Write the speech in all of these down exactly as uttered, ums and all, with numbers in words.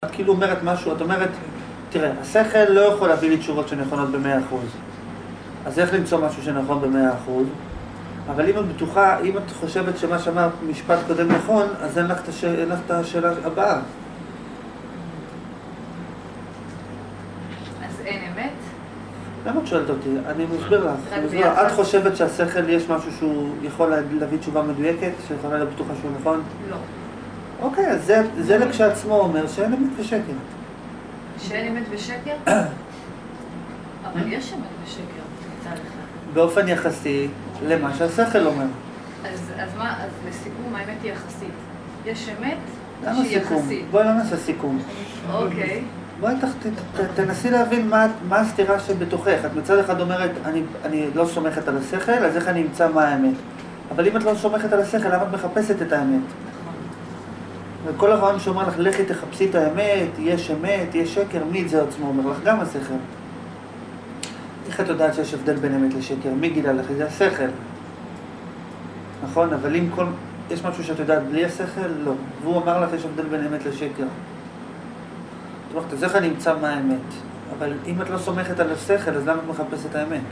את כאילו אומרת משהו, את אומרת, תראה, השכל לא יכול להביא לי תשובות שנכונות במאה אחוז. אז איך למצוא משהו שנכון במאה אחוז? אבל אם את בטוחה, אם את חושבת שמה שאמרת משפט קודם נכון, אז אין לך את הש... אין לך את השאלה הבאה. אז אין אמת? למה את שואלת אותי? אני מסביר לך. אני מסביר לך. את חושבת שהשכל יש משהו שהוא יכול להביא תשובה מדויקת, שיכולה להיות בטוחה שהוא נכון? לא. אוקיי, אז זה, זה לכשעצמו אומר שאין אמת ושקר. שאין אמת ושקר? אבל יש אמת ושקר, מצד אחד. באופן יחסי למה שהשכל אומר. אז, אז מה, אז לסיכום, האמת היא יחסית. יש אמת למה שהיא סיכום? יחסית. בואי לא נעשה סיכום. אוקיי. בואי ת, ת, ת, תנסי להבין מה, מה הסתירה שבתוכך. את מצד אחד אומרת, אני, אני לא סומכת על השכל, אז איך אני אמצא מה האמת? אבל אם את לא סומכת על השכל, למה את מחפשת את האמת? וכל הרעיון שאומר לך, לכי תחפשי את האמת, יש אמת, יש שקר, מי את זה עצמו אומר לך? גם השכל. איך את יודעת שיש הבדל בין אמת לשקר? מי גילה לך? זה השכל. נכון? אבל אם כל... יש משהו שאת יודעת בלי השכל? לא. והוא אמר לך, יש הבדל בין אמת לשקר. זאת אומרת, אז איך אני אמצא מה האמת? אבל אם את לא סומכת על השכל, אז למה את מחפשת את האמת?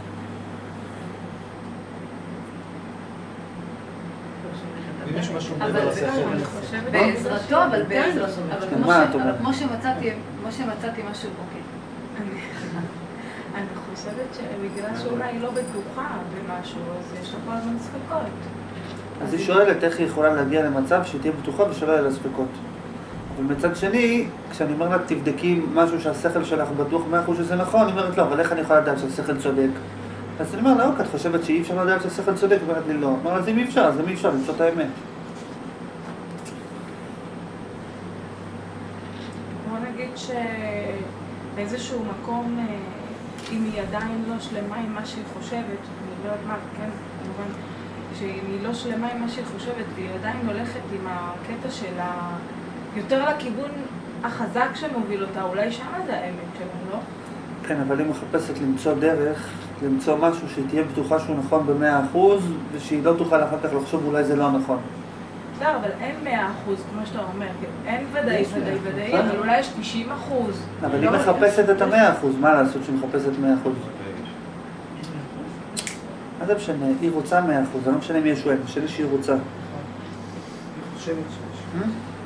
אם יש משהו מעבר לשכל. בעזרתו, אבל בעזרתו. מה את אומרת? כמו שמצאתי משהו, אוקיי. אני חושבת שבגלל שאולי היא לא בטוחה במשהו, אז יש לה כל הזמן ספקות. אז היא שואלת איך היא יכולה להגיע למצב שהיא תהיה בטוחה ושלא יהיה לה ספקות. אבל מצד שני, כשאני אומר לה תבדקי משהו שהשכל שלך בטוח מאה אחוז שזה נכון, היא אומרת לא, אבל איך אני יכולה לדעת שהשכל צודק? אז אני אומר לה, אוקיי, את חושבת שאי אפשר לדעת שהשכל צודק? היא אומרת לי לא. אמר, אז אם אי אפשר, אז אם אי אפשר למצוא את האמת. בוא נגיד שבאיזשהו מקום, אם היא עדיין לא שלמה עם מה שהיא חושבת, אני לא יודעת מה, כן, כמובן, שאם היא לא שלמה עם מה שהיא חושבת, והיא עדיין הולכת עם הקטע שלה יותר לכיוון החזק שמוביל אותה, אולי שמה זה האמת שלה, לא? כן, אבל היא מחפשת למצוא דרך, למצוא משהו שהיא תהיה בטוחה שהוא נכון במאה אחוז, ושהיא לא תוכל אחר כך לחשוב אולי זה לא נכון. בסדר, אבל אין מאה אחוז, כמו שאתה אומר, אין ודאי, ודאי, ודאי, אבל אולי יש תשעים אחוז. אבל היא מחפשת את המאה אחוז, מה לעשות שהיא מחפשת מאה אחוז? מה זה משנה? היא רוצה מאה אחוז, זה לא משנה מי יש שואל, משנה שהיא רוצה. היא חושבת שיש.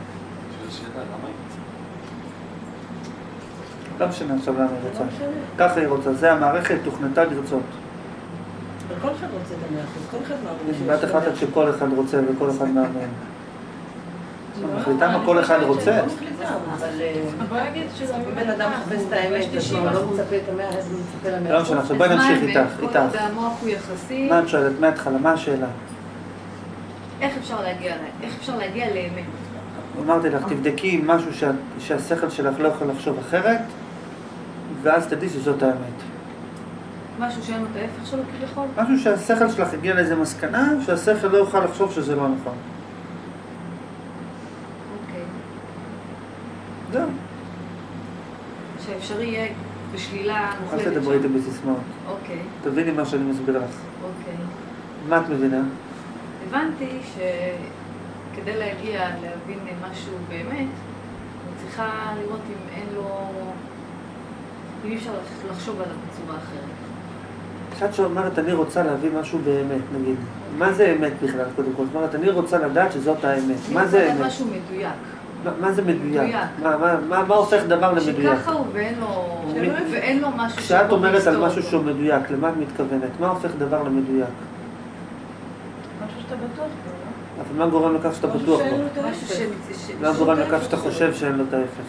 לא משנה עכשיו למה היא רוצה. ככה היא רוצה, זה המערכת תוכנתה לרצות. אבל כל אחד רוצה את המאה אחוז, כל אחד מאמין. ואת החלטת שכל אחד רוצה וכל אחד מאמין. מחליטה מה כל אחד רוצה. אבל בוא נגיד שזה... בן אדם מחפש את האמת, אז הוא לא מצפה את המאה, אז הוא מצפה למאה. לא משנה, עכשיו בואי נמשיך איתך. כל עוד המוח הוא יחסי. מה את שואלת? מההתחלה, מה השאלה? איך אפשר להגיע, איך אפשר להגיע לאמת? אמרתי לך, תבדקי משהו שהשכל שלך לא יכול לחשוב אחרת, ואז תדעי שזאת האמת. משהו שאין לו את ההפך שלו כביכול? משהו שהשכל שלך הגיע לאיזה מסקנה, שהשכל לא יוכל לחשוב שזה לא נכון. אוקיי. זהו. שאפשר יהיה בשלילה מוחלטת. אל תדברי איתי בסיסמאות. אוקיי. תביני מה שאני מסביר לך. אוקיי. מה את מבינה? הבנתי שכדי להגיע, להבין משהו באמת, אני צריכה לראות אם אין לו... אם אי אפשר לחשוב עליו בצורה אחרת. כשאת שאומרת, אני רוצה להבין משהו באמת, נגיד. מה זה אמת בכלל, קודם כל? זאת אומרת, אני רוצה לדעת שזאת האמת. מה זה אמת? אני רוצה לדעת משהו מדויק. מה זה מדויק? מדויק. מה, מה, מה, מה הופך דבר למדויק? שככה הוא ואין לו, ואין לו משהו כשאת אומרת על לסתור משהו אותו. שהוא מדויק, למה את מתכוונת? מה הופך דבר למדויק? משהו שאתה בטוח בו, לא? אבל מה גורם לכך שאתה בטוח בו? משהו ש- ש- מה ש- גורם לכך שאתה חושב שאין לו את ההפך?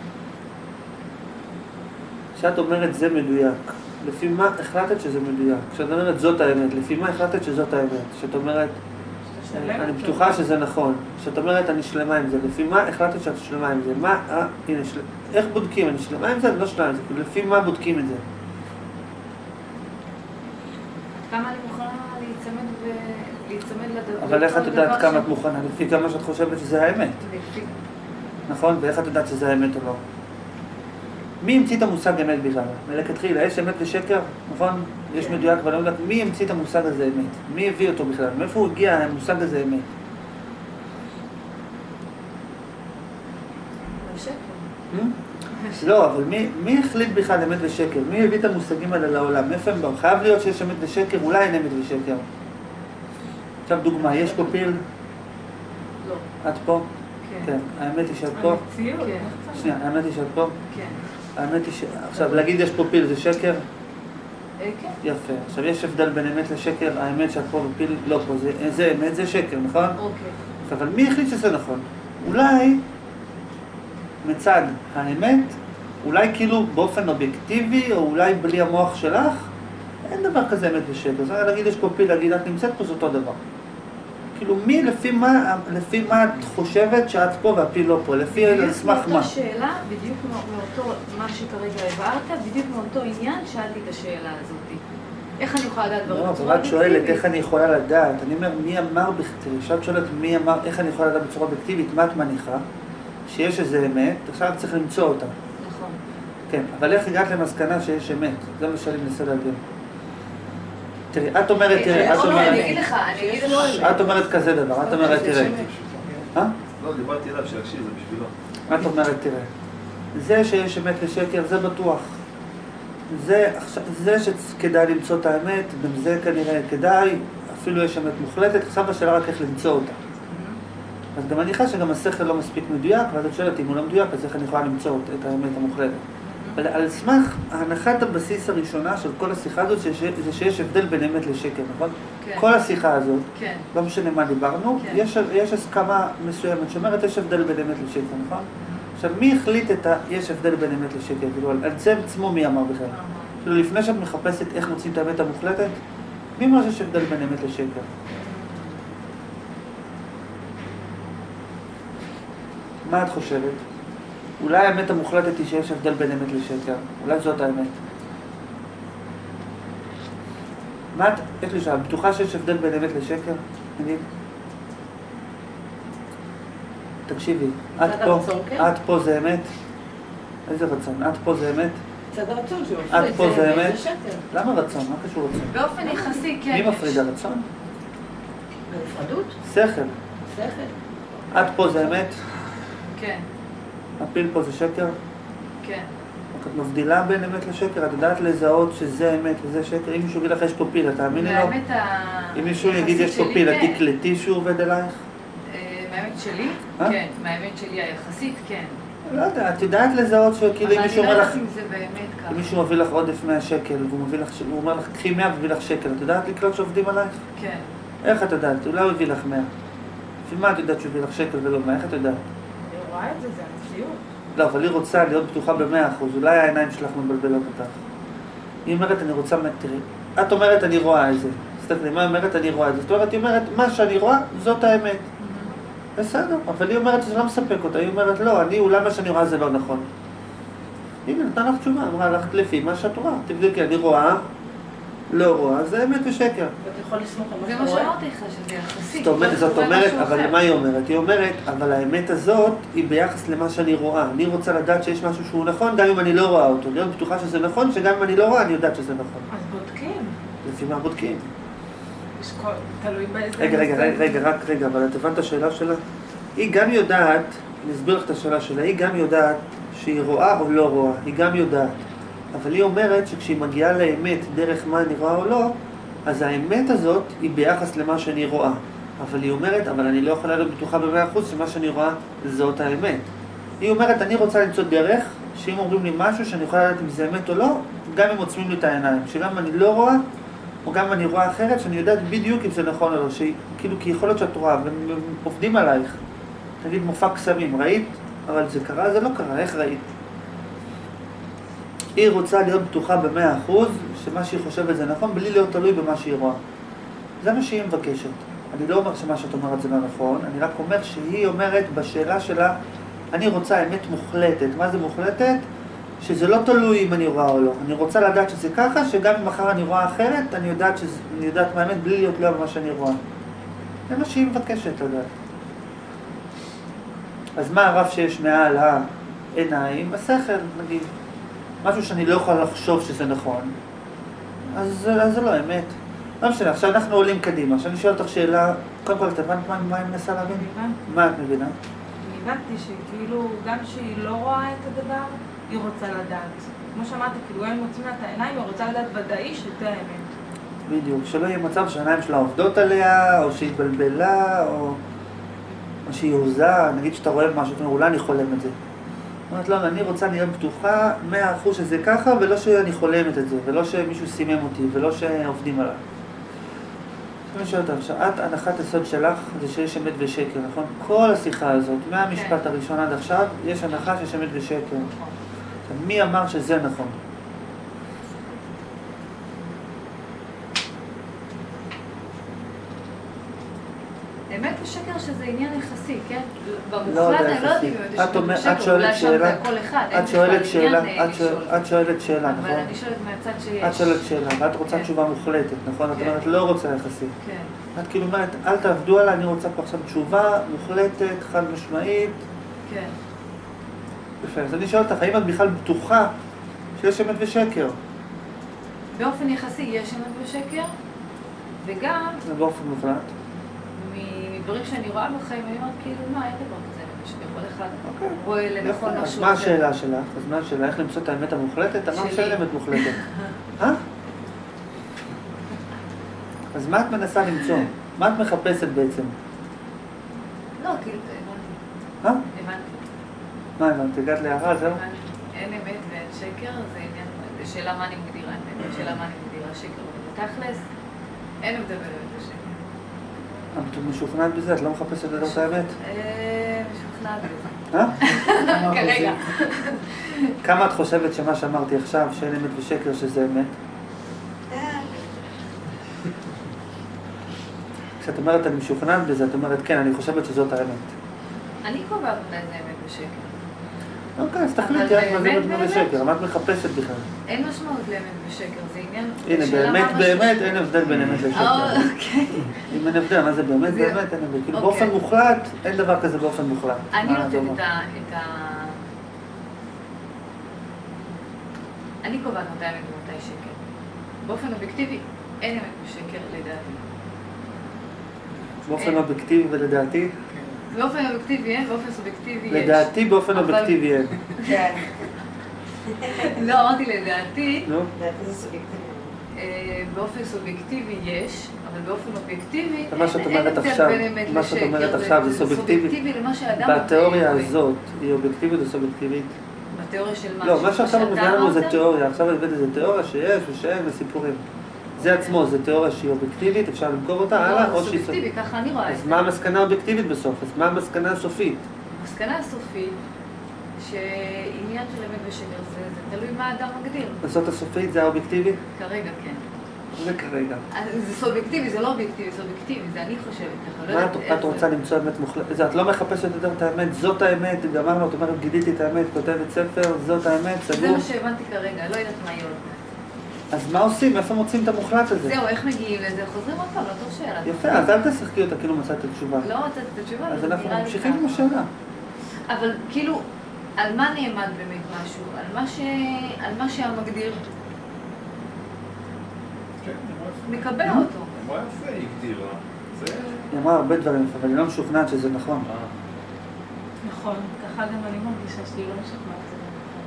כשאת אומרת זה מדויק, לפי מה החלטת שזה מדויק? כשאת אומרת זאת האמת, לפי מה החלטת שזאת האמת? כשאת אומרת, אני בטוחה שזה נכון. כשאת אומרת אני שלמה עם זה, לפי מה החלטת שאת שלמה עם זה? מה, אה, הנה, של... איך בודקים? אני שלמה עם זה? אני לא שלמה עם זה. לפי מה בודקים את זה? כמה אני מוכנה להיצמד ו... להיצמד לדבר. אבל איך את לדבר יודעת כמה ש- את מוכנה? לפי כמה שאת חושבת שזה האמת. לפי- נכון? ואיך את יודעת שזה האמת או לא? מי המציא את המושג אמת בכלל? מלכתחילה, יש אמת ושקר, נכון? יש מדויק, אבל אני לא יודעת, מי המציא את המושג הזה אמת? מי הביא אותו בכלל? מאיפה הוא הגיע המושג הזה אמת? לשקר. לא, אבל מי, מי החליט בכלל אמת ושקר? מי הביא את המושגים האלה לעולם? איפה הם באו? חייב להיות שיש אמת ושקר, אולי אין אמת ושקר. עכשיו דוגמה, יש פה פיל? לא. את פה? כן. כן. האמת היא שאת פה? המציאות. כן. שנייה, האמת היא שאת פה? כן. האמת היא ש... עכשיו, להגיד יש פה פיל זה שקר? אה, כן. יפה. עכשיו, יש הבדל בין אמת לשקר, האמת שאת פה ופיל לא פה. זה, זה אמת, זה שקר, נכון? אוקיי. אבל מי החליט שזה נכון? אולי מצד האמת, אולי כאילו באופן אובייקטיבי, או אולי בלי המוח שלך, אין דבר כזה אמת ושקר. זה להגיד יש פה פיל, להגיד את נמצאת פה, זה אותו דבר. כאילו מי, לפי מה, לפי מה את חושבת שאת פה והפיל לא פה? לפי על סמך מה? מאותה שאלה, בדיוק מאותו, מה שכרגע הבהרת, בדיוק מאותו עניין שאלתי את השאלה הזאת. איך אני יכולה לדעת דברים לא, בצורה אבל את שואלת איך אובייקטיבית? אני יכולה לדעת. אני אומר, מי אמר בכתיב? כשאת שואלת מי אמר, איך אני יכולה לדעת בצורה אובייקטיבית, מה את מניחה? שיש איזה אמת, עכשיו צריך למצוא אותה. נכון. כן, אבל איך הגעת למסקנה שיש אמת? זה מה שאני מנסה להבין. תראי, את אומרת, תראי, את לא, לא, אומרת, אני אגיד לך, אני אגיד לך. את אומרת כזה דבר, את אומרת, תראה. אה? לא, דיברתי אליו, שיקשיב, זה בשבילו. את אומרת, תראה. זה שיש אמת ושקר, זה בטוח. זה, זה שכדאי למצוא את האמת, גם זה כנראה כדאי, אפילו יש אמת מוחלטת, עכשיו השאלה רק איך למצוא אותה. אז גם אני חושב שגם השכל לא מספיק מדויק, ואז את שואלת אם הוא לא מדויק, אז איך אני יכולה למצוא את האמת המוחלטת. אבל על סמך הנחת הבסיס הראשונה של כל השיחה הזאת, זה שיש הבדל בין אמת לשקר, נכון? כן. כל השיחה הזאת, כן. לא משנה מה דיברנו, כן. יש, יש הסכמה מסוימת שאומרת יש הבדל בין אמת לשקר, נכון? עכשיו, מי החליט את ה... יש הבדל בין אמת לשקר? כאילו, על זה עצמו מי אמר בכלל? כאילו, לפני שאת מחפשת איך מוצאים את האמת המוחלטת, מי אמר שיש הבדל בין אמת לשקר? מה את חושבת? אולי האמת המוחלטת היא שיש הבדל בין אמת לשקר. אולי זאת האמת. מה את... יש לי שאלה, בטוחה שיש הבדל בין אמת לשקר? נגיד? תקשיבי, את צד פה, הרצון, כן. את פה זה אמת? איזה רצון? את פה זה אמת? צד הרצון שהוא את פה זה אמת? זה שקר. למה רצון? מה קשור רצון? באופן יחסי, כן. מי יש. מפרידה רצון? בנפרדות? שכל. שכל. את פה זה אמת? כן, הפיל פה זה שקר? כן. את מבדילה בין אמת לשקר? את יודעת לזהות שזה אמת וזה שקר? אם מישהו יגיד לך יש פה פיל, אתה תאמיני לו? מהאמת אם מישהו היחסית יגיד יש פה שלי, פיל, כן. את תקלטי שהוא עובד אלייך? אה, מהאמת שלי? אה? כן. מהאמת שלי היחסית, כן. לא יודע, את יודעת לזהות שכאילו אם מישהו אבל אומר אני לך... לא יודעת אם זה באמת ככה. אם מישהו מביא לך עודף מאה שקל, והוא מביא לך, הוא אומר לך, קחי מאה וביא לך שקל, את יודעת לקלוט שעובדים עלייך? כן. איך את יודעת? אולי הוא הביא לך מאה. לפי מה את יודעת שהוא הביא לך שקל ולא מאה? איך את יודעת? אני רואה את זה, זה המציאות. לא, אבל היא רוצה להיות בטוחה במאה אחוז, אולי העיניים שלך מבלבלות אותך. היא אומרת, אני רוצה, תראי, את אומרת, אני רואה את זה. תסתכלי, מה אומרת, אני רואה את זה? זאת אומרת, היא אומרת, מה שאני רואה, זאת האמת. בסדר, אבל היא אומרת שזה לא מספק אותה, היא אומרת, לא, אני, אולי מה שאני רואה זה לא נכון. הנה, נתנה לך תשובה, אמרה לך, לפי מה שאת רואה. תבדקי, אני רואה, לא רואה, זה אמת ושקר. אתה יכול לסמוך על מה זה שאתה מה רואה? שאמרתי לך, שזה יחסית. זאת אומרת, זאת זה אומרת, משהו אבל אחר. מה היא אומרת? היא אומרת, אבל האמת הזאת היא ביחס למה שאני רואה. אני רוצה לדעת שיש משהו שהוא נכון, גם אם אני לא רואה אותו. להיות בטוחה שזה נכון, שגם אם אני לא רואה, אני יודעת שזה נכון. אז בודקים. לפי מה בודקים? יש כל- תלוי באיזה... רגע, רגע, נושא. רגע, רק רגע, אבל את הבנת את השאלה שלה? היא גם יודעת, אני אסביר לך את השאלה שלה, היא גם יודעת שהיא רואה או לא רואה, היא גם יודעת. אבל היא אומרת שכשהיא מגיעה לאמת דרך מה אני רואה או לא, אז האמת הזאת היא ביחס למה שאני רואה. אבל היא אומרת, אבל אני לא יכולה להיות בטוחה במאה אחוז שמה שאני רואה זאת האמת. היא אומרת, אני רוצה למצוא דרך, שאם אומרים לי משהו שאני יכולה לדעת אם זה אמת או לא, גם אם עוצמים לי את העיניים. שגם אם אני לא רואה, או גם אם אני רואה אחרת, שאני יודעת בדיוק אם זה נכון או לא. שכאילו, כי יכול להיות שאת רואה, והם עובדים עלייך. תגיד, מופע קסמים, ראית? אבל זה קרה, זה לא קרה, איך ראית? היא רוצה להיות בטוחה במאה אחוז שמה שהיא חושבת זה נכון, בלי להיות תלוי במה שהיא רואה. זה מה שהיא מבקשת. אני לא אומר שמה שאת אומרת זה לא נכון, אני רק אומר שהיא אומרת בשאלה שלה, אני רוצה אמת מוחלטת. מה זה מוחלטת? שזה לא תלוי אם אני רואה או לא. אני רוצה לדעת שזה ככה, שגם אם מחר אני רואה אחרת, אני יודעת, שזה, אני יודעת מה האמת בלי להיות לא במה שאני רואה. זה מה שהיא מבקשת לדעת. אז מה הרף שיש מעל העיניים? השכל, נגיד. משהו שאני לא יכולה לחשוב שזה נכון, אז, אז זה לא אמת. לא משנה, עכשיו אנחנו עולים קדימה. עכשיו אני שואל אותך שאלה, קודם כל, את הבנת מה, מה אני מנסה להבין? הבנתי. מה את מבינה? אני הבנתי שכאילו, גם שהיא לא רואה את הדבר, היא רוצה לדעת. כמו שאמרתי, כאילו, גם אם מוצאים לה את העיניים, היא רוצה לדעת ודאי שזה האמת. בדיוק, שלא יהיה מצב שהעיניים שלה עובדות עליה, או שהיא התבלבלה, או, או שהיא הוזה, נגיד שאתה רואה משהו, אתה אומר, אולי אני חולם את זה. אומרת, לא, אני רוצה להיות בטוחה מאה אחוז שזה ככה, ולא שאני חולמת את זה, ולא שמישהו סימם אותי, ולא שעובדים עליו. אני שואל אותך, שאת, הנחת הסוד שלך זה שיש אמת ושקר, נכון? כל השיחה הזאת, מהמשפט הראשון עד עכשיו, יש הנחה שיש אמת ושקר. מי אמר שזה נכון? אמת ושקר שזה עניין יחסי, כן? במוחלט אני לא יודעת אם אמת את אומר- ושקר, את שואלת אולי שם שאלה- זה הכל אחד, אין את שואלת בכלל שאלה, עניין, אה, את שואל- לשאול. את שואלת שאלה, אבל נכון? אני שואלת מהצד שיש. את שואלת שאלה, ואת רוצה כן. תשובה מוחלטת, נכון? את כן. אומרת, לא רוצה יחסי. כן, את כאילו אומרת, אל תעבדו עליי, אני רוצה פה עכשיו תשובה מוחלטת, חד משמעית. כן. יפה, אז אני שואל אותך, האם את בכלל בטוחה שיש אמת ושקר? באופן יחסי יש אמת ושקר, וגם זה באופן מוחלט. מדברים שאני רואה בחיים, אני אומרת כאילו, מה, אין דבר כזה אמת ושקר, כל אחד אוקיי. רואה יפה, לנכון אז משהו מה אחר. השאלה שלך? אז מה השאלה? איך למצוא את האמת המוחלטת? אמרת שלי. שאין אמת מוחלטת. אה? אז מה את מנסה למצוא? מה את מחפשת בעצם? לא, כאילו, הבנתי. אה? הבנתי. מה הבנת? הגעת להערה, זהו? הבנתי. אין אמת ואין שקר, זה עניין, זה שאלה מה אני מגדירה אמת, שאלה מה אני מגדירה שקר. בתכלס, אין הבדל בין אמת ושקר. את משוכנעת בזה? את לא מחפשת לדעת את האמת? אה, משוכנעת בזה. אה? כרגע. כמה את חושבת שמה שאמרתי עכשיו, שאין אמת ושקר, שזה אמת? כשאת אומרת אני משוכנעת בזה, את אומרת כן, אני חושבת שזאת האמת. אני קובעת מתי זה אמת ושקר. אוקיי, אז תחליטי, אבל את מה זה באמת, אמת באמת? ושקר, מה את מחפשת בכלל? אין משמעות לאמת ושקר, זה עניין... הנה, שאלה באמת מה באמת משמעות. אין הבדל בין אמת לשקר. אה, אוקיי. אם אין הבדל, מה זה באמת זה- באמת אין הבדל. כאילו אוקיי. באופן מוחלט, אין דבר כזה באופן מוחלט. אני מה את נותנת אומרת? את ה... את ה... אני קובעת מתי אמת ומתי שקר. באופן אובייקטיבי, אין אמת ושקר לדעתי. באופן אין. אובייקטיבי ולדעתי? באופן אובייקטיבי אין, באופן סובייקטיבי יש. לדעתי באופן אבל- אובייקטיבי אין. כן, לא, אמרתי לדעתי, נו? לדעתי זה סובייקטיבי. אה, באופן סובייקטיבי יש, אבל באופן אובייקטיבי מה שאת אין אומרת הבדל עכשיו, בין אמת מה שאת לשקר. אומרת עכשיו זה סובייקטיבי. סובייקטיבי למה שאדם... בתיאוריה רואה. הזאת, היא אובייקטיבית או סובייקטיבית? בתיאוריה של מה? לא, מה שעכשיו את מביאה לנו זה אמרת? תיאוריה, עכשיו הבאת איזה תיאוריה שיש ושאין וסיפורים. זה עצמו, זה תיאוריה שהיא אובייקטיבית, אפשר למכור אותה, הלאה, לא, או זה שהיא... סובייקטיבי, ככה אני רואה את אז זה. מה המסקנה האובייקטיבית בסוף? אז מה המסקנה הסופית? המסקנה הסופית, שעניין של אמת ושקר זה, זה תלוי מה האדם מגדיר. זאת הסופית זה האובייקטיבי? כרגע כן. זה כרגע. אז זה סובייקטיבי, זה לא אובייקטיבי, זה אובייקטיבי, זה אני חושבת ככה. לא מה יודעת את- איך את זה. רוצה למצוא אמת מוחלטת? זה, את לא מחפשת יותר את האמת, זאת האמת, גמרנו, את אומרת גיליתי את האמת, כותבת ספר, זאת האמת, זה סגור. מה שהבנתי כרגע, לא יודעת מה יהיה עוד מעט. אז מה עושים? איפה מוצאים את המוחלט הזה? זהו, איך מגיעים לזה? חוזרים עוד פעם, לאותו שאלה. יפה, אז אל תשחקי אותה כאילו מצאת התשובה. לא מצאתי את התשובה, אז אבל אנחנו נראה לי ממשיכים עם ככה. השאלה. אבל כאילו, על מה נעמד באמת משהו? על מה ש... על מה שהמגדיר כן, היא אמרה יפה. מקבע אותו. היא אמרה יפה, היא הגדירה. זה... היא אמרה הרבה דברים, אבל אני לא משוכנעת שזה נכון. אה. נכון, ככה גם אני מרגישה שהיא לא משכנעת את זה.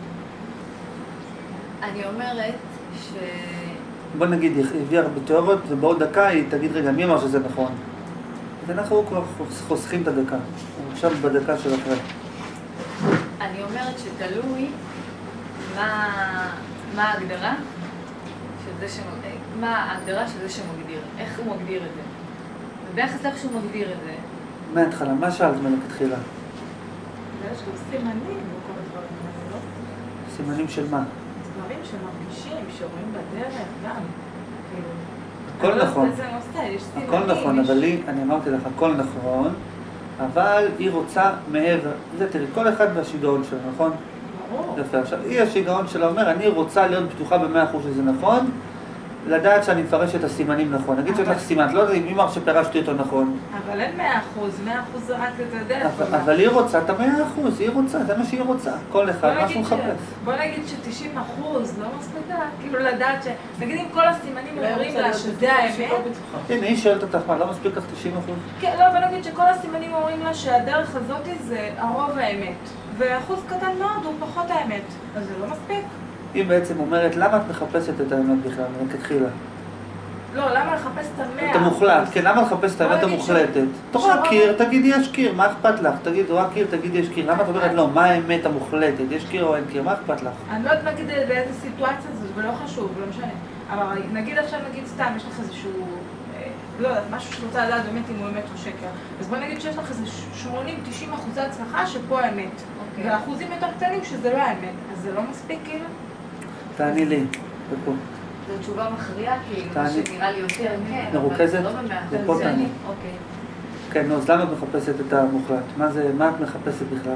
אני אומרת ש... בוא נגיד, היא הביאה הרבה תיאוריות, ובעוד דקה היא תגיד, רגע, מי אמר שזה נכון? אז אנחנו כבר חוסכים את הדקה. עכשיו בדקה של אחרי. אני אומרת שתלוי מה, מה ההגדרה של זה שמ... מה ההגדרה של זה שמגדיר, איך הוא מגדיר את זה. וביחס לאיך שהוא מגדיר את זה, מההתחלה, מה שאלת מלכתחילה? ויש גם סימנים וכל הדברים האלה, לא? סימנים של מה? דברים שמרגישים, שרואים בדרך גם. כאילו, הכל אני לא נכון. יודעת איזה נושא, יש סימנים. הכל נכון, יש- אבל היא, אני אמרתי לך, הכל נכון, אבל היא רוצה מעבר. זה תראי, כל אחד והשיגעון שלו, נכון? ברור. יפה. עכשיו, היא השיגעון שלה אומר, אני רוצה להיות בטוחה במאה אחוז שזה נכון, לדעת שאני מפרש את הסימנים נכון. נגיד שיש לך סימן, את לא יודעת אם אמר שפרשתי אותו נכון. אבל אין מאה אחוז, מאה אחוז זה רק את הדרך. אבל, אבל היא רוצה את המאה אחוז, היא רוצה, זה מה שהיא רוצה. כל אחד, מה שהוא מחפש. בוא נגיד ש-תשעים אחוז לא מספיק, כאילו לדעת ש... נגיד אם כל הסימנים אומרים לה שזה האמת... הנה, היא שואלת אותך, מה, לא מספיק לך תשעים אחוז? כן, לא, בוא נגיד שכל הסימנים אומרים לה שהדרך הזאת זה הרוב האמת. ואחוז קטן מאוד הוא פחות האמת. אז זה לא מספיק. היא בעצם אומרת, למה את מחפשת את האמת בכלל, מכתחילה? לא, למה לחפש את המאה? את המוחלט, כן, למה לחפש את האמת המוחלטת? תורה קיר, תגיד יש קיר, מה אכפת לך? תגיד, תורה קיר, תגיד יש קיר. למה את אומרת, לא, מה האמת המוחלטת? יש קיר או אין קיר, מה אכפת לך? אני לא יודעת להגיד באיזה סיטואציה זאת, ולא חשוב, לא משנה. אבל נגיד עכשיו, נגיד סתם, יש לך איזשהו, לא יודעת, משהו שאת רוצה לדעת באמת אם הוא אמת או שקר. אז בוא נגיד שיש לך איזה שמונים תשעים אחוזי הצלחה שפה האמת. והאחוזים יותר קטנים שזה לא האמת. אז זה לא מספיק כאילו? תעני לי, ופה. זו תשובה מכריעה, כי מה שנראה לי יותר, כן, מרוכזת? אבל זה לא במאה אחוז. ופה תעני. אוקיי. כן, נו, אז למה את מחפשת את המוחלט? מה זה, מה את מחפשת בכלל?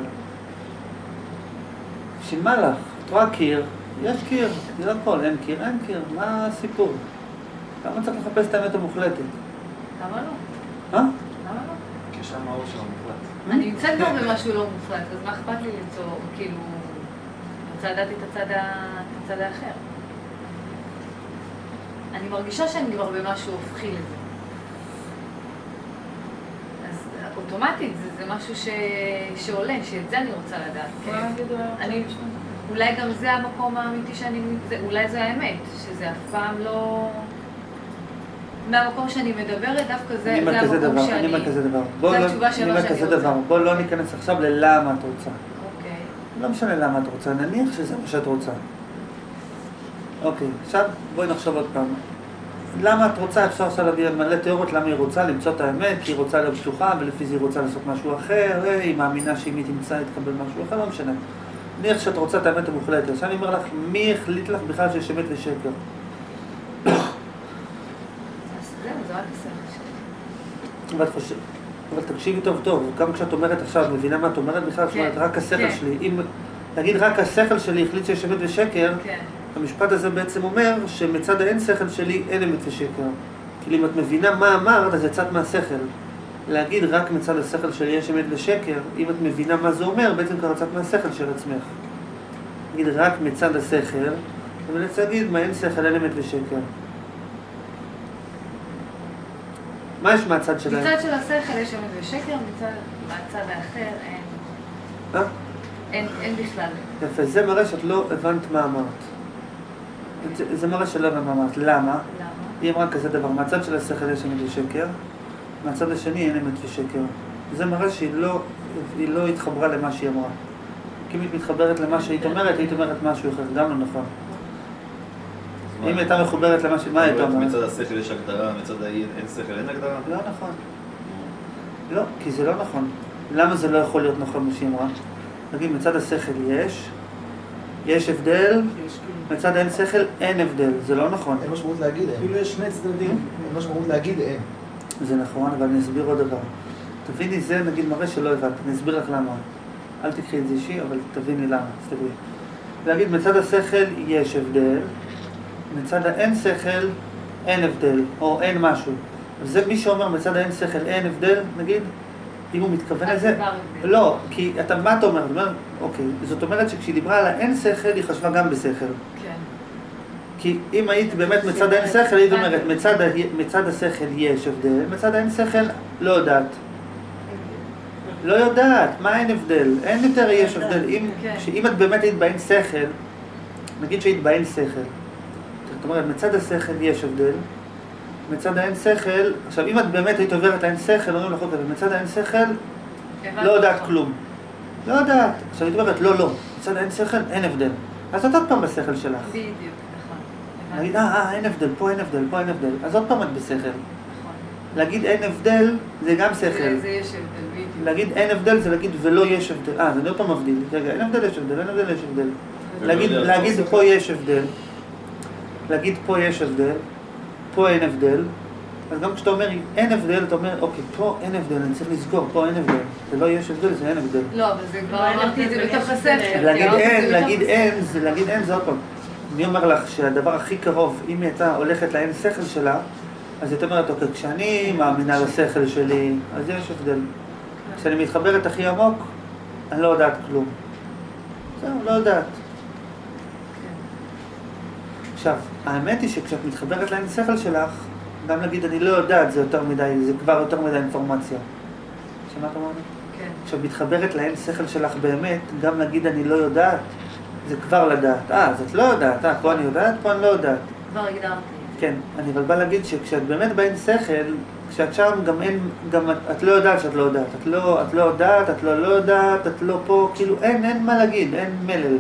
בשביל מה לך? את רואה קיר, יש קיר, זה לא הכל, אין קיר, אין קיר, מה הסיפור? למה צריך לחפש את האמת המוחלטת? למה לא? אה? למה לא? כי שם האור של המוחלט. אני נמצאת כבר במשהו לא מוחלט, אז מה אכפת לי למצוא, כאילו, רוצה לדעת את הצד האחר. אני מרגישה שאני כבר במשהו הופכי לזה. אז אוטומטית זה, זה משהו ש... שעולה, שאת זה אני רוצה לדעת. כן? אני, אולי גם זה המקום האמיתי שאני... זה, אולי זה האמת, שזה אף פעם לא... מהמקום שאני מדברת, דווקא זה, זה המקום דבר, שאני... אני אומר כזה דבר. בוא זה לא, התשובה של מה שאני רוצה. דבר. בוא לא ניכנס עכשיו ללמה את רוצה. אוקיי. לא משנה למה את רוצה, נניח שזה מה שאת רוצה. אוקיי, עכשיו בואי נחשוב עוד פעם. למה את רוצה? אפשר עכשיו להביא מלא תיאוריות למה היא רוצה למצוא את האמת, כי היא רוצה להיות פתוחה ולפי זה היא רוצה לעשות משהו אחר, היא מאמינה שאם היא תמצא היא תקבל משהו אחר, לא משנה. נניח שאת רוצה את האמת המוחלטת. עכשיו אני אומר לך, מי החליט לך בכלל שיש אמת ושקר? אז זהו, זה רק השכל שלי. ואת חושבת, אבל תקשיבי טוב טוב, גם כשאת אומרת עכשיו, מבינה מה את אומרת בכלל, זאת אומרת, רק השכל שלי, אם נגיד רק השכל שלי החליט שיש אמת ושקר, המשפט הזה בעצם אומר שמצד האין שכל שלי אין אמת ושקר. כאילו אם את מבינה מה אמרת, אז יצאת מהשכל. להגיד רק מצד השכל שלי יש אמת ושקר, אם את מבינה מה זה אומר, בעצם כבר יצאת מהשכל של עצמך. נגיד רק מצד השכל, אבל נצא להגיד מה אין שכל, אין אמת ושקר. מה יש מהצד שלהם? מצד של השכל יש אמת ושקר, מהצד האחר אין. אה? אין, אין בכלל. יפה, זה מראה שאת לא הבנת מה אמרת. זה, זה מראה שלא הבנת מה אמרת. למה? למה? היא אמרה כזה דבר, מהצד של השכל יש אמת ושקר, מהצד השני אין אמת ושקר. זה מראה שהיא לא, היא לא התחברה למה שהיא אמרה. כי אם היא מתחברת למה שהיית אומרת, היית אומרת משהו אחר, גם לא נכון. אם הייתה מחוברת למה ש... מה היית אומרת? מצד השכל יש הגדרה, מצד האין שכל אין הגדרה? לא נכון. לא, כי זה לא נכון. למה זה לא יכול להיות נכון מה שהיא אמרה? נגיד, מצד השכל יש, יש הבדל, מצד האין שכל אין הבדל, זה לא נכון. אין משמעות להגיד אין. כאילו יש שני צדדים. אין משמעות להגיד אין. זה נכון, אבל אני אסביר עוד דבר. תביני, זה נגיד מראה שלא הבנת, אני אסביר לך למה. אל תקחי את זה אישי, אבל תביני למה, תסתכלי. להגיד, מצד השכל יש הבדל, מצד האין שכל אין הבדל, או אין משהו. זה מי שאומר מצד האין שכל אין הבדל, נגיד, אם הוא מתכוון לזה, לא, כי אתה, מה אתה אומר? אתה אומר, אוקיי, זאת אומרת שכשהיא דיברה על האין שכל, היא חשבה גם בשכל. כן. כי אם היית באמת מצד האין שכל, היית אומרת, מצד, מצד השכל יש הבדל, מצד האין שכל לא יודעת. לא יודעת, מה אין הבדל? אין יותר יש הבדל. אם, אם את באמת היית באין שכל, נגיד שהיית באין שכל, זאת אומרת, מצד השכל יש הבדל, מצד האין שכל, עכשיו אם את באמת היית עוברת לאין שכל, אומרים לך אותה, ומצד האין שכל לא יודעת כלום. לא יודעת. עכשיו היית אומרת, לא, לא, מצד האין שכל אין הבדל. אז את עוד פעם בשכל שלך. בדיוק, נכון. להגיד, אה, אה, אין הבדל, פה אין הבדל, פה אין הבדל. אז עוד פעם את בשכל. נכון. להגיד אין הבדל, זה גם שכל. זה יש הבדל, בדיוק. להגיד אין הבדל זה להגיד ולא יש הבדל. אה, זה לא פעם מבדיל. רגע, אין הבדל, יש הבדל, אין הבדל, יש הבדל. להגיד, להגיד פה יש הבדל. להגיד פה יש הבדל. פה אין הבדל. אז גם כשאתה אומר אין הבדל, אתה אומר, אוקיי, פה אין הבדל, אני צריך לזכור, פה אין הבדל. זה לא יש הבדל, זה אין הבדל. לא, אבל זה כבר אמרתי את זה בתוך הספר. להגיד אין, להגיד אין, זה להגיד אין, זה עוד פעם. אני אומר לך שהדבר הכי קרוב, אם היא הייתה הולכת לאין שכל שלה, אז היא אומרת, אוקיי, כשאני מאמינה לשכל שלי, אז יש הבדל. כשאני מתחברת הכי עמוק, אני לא יודעת כלום. זהו, לא יודעת. עכשיו, האמת היא שכשאת מתחברת לאין שכל שלך, גם להגיד אני לא יודעת זה יותר מדי, זה כבר יותר מדי אינפורמציה. שמעת מה אני? כן. כשאת מתחברת לאין שכל שלך באמת, גם להגיד אני לא יודעת, זה כבר לדעת. אה, אז את לא יודעת, אה, פה אני יודעת, פה אני לא יודעת. כבר הגדרתי. כן, אני אבל בא להגיד שכשאת באמת באין שכל, כשאת שם גם אין, גם את, את לא יודעת שאת לא יודעת. את לא, את לא יודעת, את לא לא יודעת, את לא פה, כאילו אין, אין מה להגיד, אין מלל.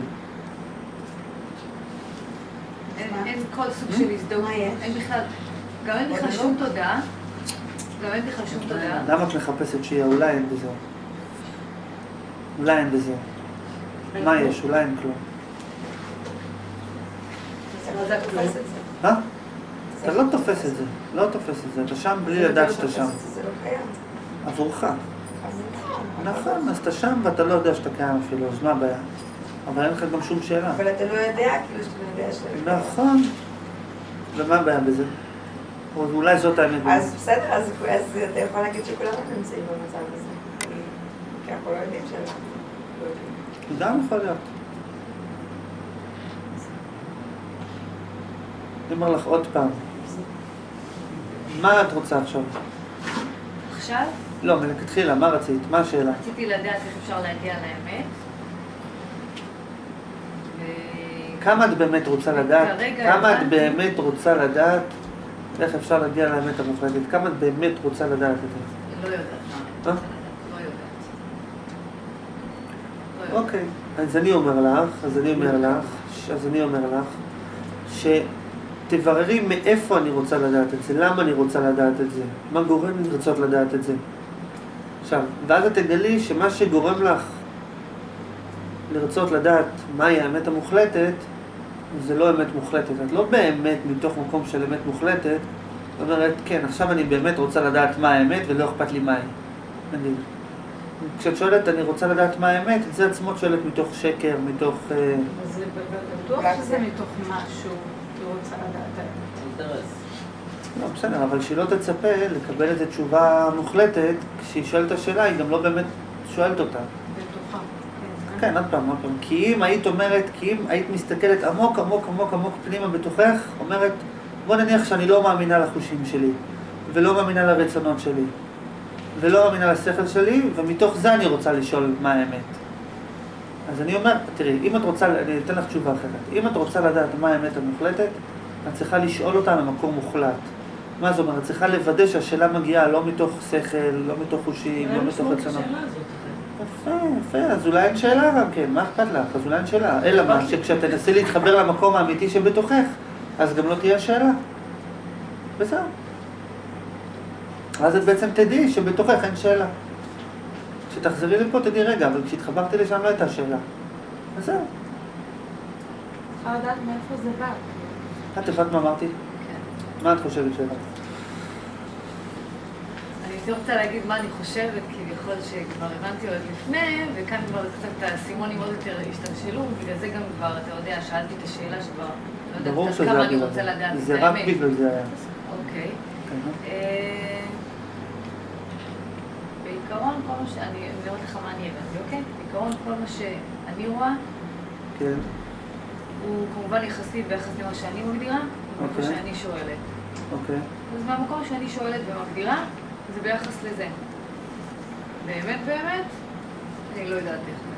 אין, אין כל סוג של הזדהות, אין בכלל, גם אין בכלל שום תודה, גם אין בכלל שום תודה. למה את מחפשת שיהיה? אולי אין בזה. אולי אין בזה. מה יש? אולי אין כלום. אז אתה תופס את זה. מה? אתה לא תופס את זה, לא תופס את זה, אתה שם בלי לדעת שאתה שם. זה לא קיים. עבורך. נכון, אז אתה שם ואתה לא יודע שאתה קיים אפילו, אז מה הבעיה? אבל אין לך גם שום שאלה. אבל אתה לא יודע, כאילו שאתה לא יודע שאתה... נכון. ומה הבעיה בזה? או אולי זאת האמת. אז בסדר, אז אתה יכול להגיד שכולנו נמצאים במצב הזה. כי אנחנו לא יודעים שאנחנו לא יודעים. גם יכול להיות. אני אומר לך עוד פעם. מה את רוצה עכשיו? עכשיו? לא, מלכתחילה, מה רצית? מה השאלה? רציתי לדעת איך אפשר להגיע לאמת. כמה את באמת רוצה לדעת? כרגע כמה את הבנתי. באמת רוצה לדעת איך אפשר להגיע לאמת המוחלטת? כמה את באמת רוצה לדעת את זה? לא יודעת. אה? לא יודעת. לא יודעת. אוקיי, אז אני אומר לך, אז אני אומר לך, אז אני אומר לך, שתבררי מאיפה אני רוצה לדעת את זה, למה אני רוצה לדעת את זה, מה גורם לי לרצות לדעת את זה. עכשיו, ואז את תגלי שמה שגורם לך לרצות לדעת מהי האמת המוחלטת, זה לא אמת מוחלטת. את לא באמת מתוך מקום של אמת מוחלטת, זאת אומרת, כן, עכשיו אני באמת רוצה לדעת מה האמת ולא אכפת לי מה היא. נגיד. כשאת שואלת, אני רוצה לדעת מה האמת, את זה עצמו שואלת מתוך שקר, מתוך... אז זה בטוח שזה מתוך משהו, היא רוצה לדעת האמת. לא, בסדר, אבל שהיא לא תצפה לקבל איזו תשובה מוחלטת, כשהיא שואלת את השאלה, היא גם לא באמת שואלת אותה. בטוחה. כן, עוד פעם, עוד פעם. כי אם היית אומרת, כי אם היית מסתכלת עמוק, עמוק, עמוק, עמוק פנימה בתוכך, אומרת, בוא נניח שאני לא מאמינה לחושים שלי, ולא מאמינה לרצונות שלי, ולא מאמינה לשכל שלי, ומתוך זה אני רוצה לשאול מה האמת. אז אני אומר, תראי, אם את רוצה, אני אתן לך תשובה אחרת. אם את רוצה לדעת מה האמת המוחלטת, את צריכה לשאול אותה ממקום מוחלט. מה זאת אומרת? את צריכה לוודא שהשאלה מגיעה לא מתוך שכל, לא מתוך חושים, לא מתוך רצונות. יפה, יפה, אז אולי אין שאלה גם כן, מה אכפת לך? אז אולי אין שאלה. אלא מה, שכשאת תנסי להתחבר למקום האמיתי שבתוכך, אז גם לא תהיה שאלה. וזהו. אז את בעצם תדעי שבתוכך אין שאלה. כשתחזרי לפה תדעי רגע, אבל כשהתחברתי לשם לא הייתה שאלה. אז זהו. צריכה לדעת מאיפה זה בא. את הבנת מה אמרתי? מה את חושבת שאלה? אני הייתי רוצה להגיד מה אני חושבת, כביכול שכבר הבנתי עוד לפני, וכאן כבר קצת הסימונים עוד יותר השתלשלו, ובגלל זה גם כבר, אתה יודע, שאלתי את השאלה שכבר, לא ברור יודעת שזה כמה אני בגלל רוצה לדעת את האמת. זה רק בגלל זה היה. אוקיי. כן, אה, בעיקרון, כל מה ש... אני אראה לך מה אני הבנתי, אוקיי? בעיקרון, כל מה שאני רואה, כן. הוא כמובן יחסי ביחס למה שאני מגדירה, ומאיפה אוקיי. שאני שואלת. אוקיי. אז מהמקום שאני שואלת ומגדירה, זה ביחס לזה. באמת באמת, אני לא יודעת איך זה.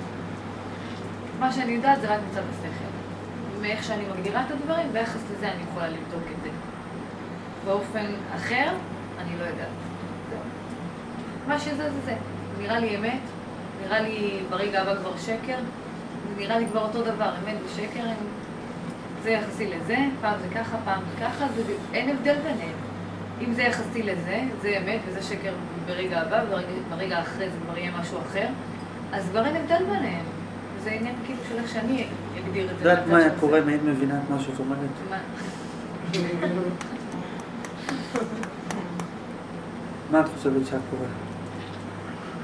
מה שאני יודעת זה רק מצד השכל. מאיך שאני מגדירה את הדברים, ביחס לזה אני יכולה לבדוק את זה. באופן אחר, אני לא יודעת. מה שזה זה זה. נראה לי אמת, נראה לי ברגע הבא כבר שקר, זה נראה לי כבר אותו דבר, אמת ושקר הם... זה יחסי לזה, פעם זה ככה, פעם זה ככה, זה... אין הבדל ביניהם. אם זה יחסי לזה, זה אמת וזה שקר ברגע הבא, וברגע אחרי זה כבר יהיה משהו אחר, אז כבר אין הבדל ביניהם. זה עניין כאילו של איך שאני אגדיר את זה. יודעת מה היה קורה אם היית מבינה את מה שאת אומרת? מה? מה את חושבת שהיה קורה?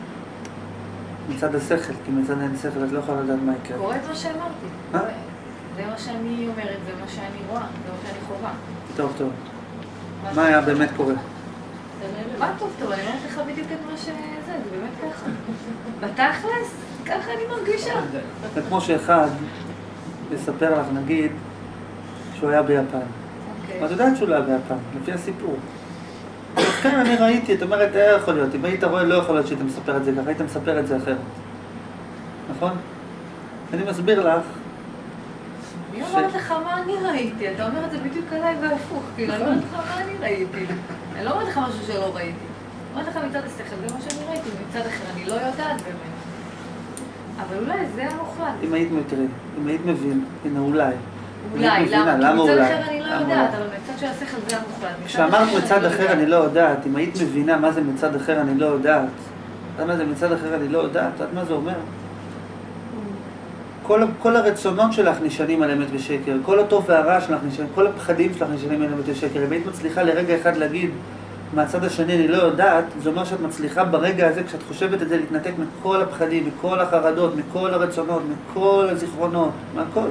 מצד השכל, כי מצד אין שכל את לא יכולה לדעת מה יקרה. קורה את מה שאמרתי. מה? זה מה שאני אומרת, זה מה שאני רואה, זה מה שאני חובה. טוב, טוב. מה היה באמת קורה? מה טוב טוב, אני אומרת לך בדיוק את מה שזה, זה באמת ככה. בתכלס, ככה אני מרגישה. זה כמו שאחד יספר לך, נגיד, שהוא היה ביפן. את יודעת שהוא לא היה ביפן, לפי הסיפור. אז כן, אני ראיתי, את אומרת, היה יכול להיות, אם היית רואה, לא יכול להיות שהיית מספר את זה ככה, היית מספר את זה אחרת. נכון? אני מסביר לך. אני אומרת לך מה אני ראיתי, אתה אומר את זה בדיוק עליי והפוך, כאילו, אני אומרת לך מה אני ראיתי. אני לא אומרת לך משהו שלא ראיתי. אני אומרת לך מצד השכל, זה מה שאני ראיתי, מצד אחר אני לא יודעת באמת. אבל אולי זה המוחלט. אם היית מתראי, אם היית מבין, הנה אולי. אולי, למה? כי מצד אחר אני לא יודעת, אבל מצד של השכל זה המוחלט. כשאמרת מצד אחר אני לא יודעת, אם היית מבינה מה זה מצד אחר אני לא יודעת, למה זה מצד אחר אני לא יודעת, את מה זה אומר? כל, כל הרצונות שלך נשענים על אמת ושקר, כל הטוב והרע שלך נשענים, כל הפחדים שלך נשענים על אמת ושקר. אם היית מצליחה לרגע אחד להגיד מהצד השני אני לא יודעת, זה אומר שאת מצליחה ברגע הזה, כשאת חושבת את זה, להתנתק מכל הפחדים, מכל החרדות, מכל הרצונות, מכל הזיכרונות, מהכל.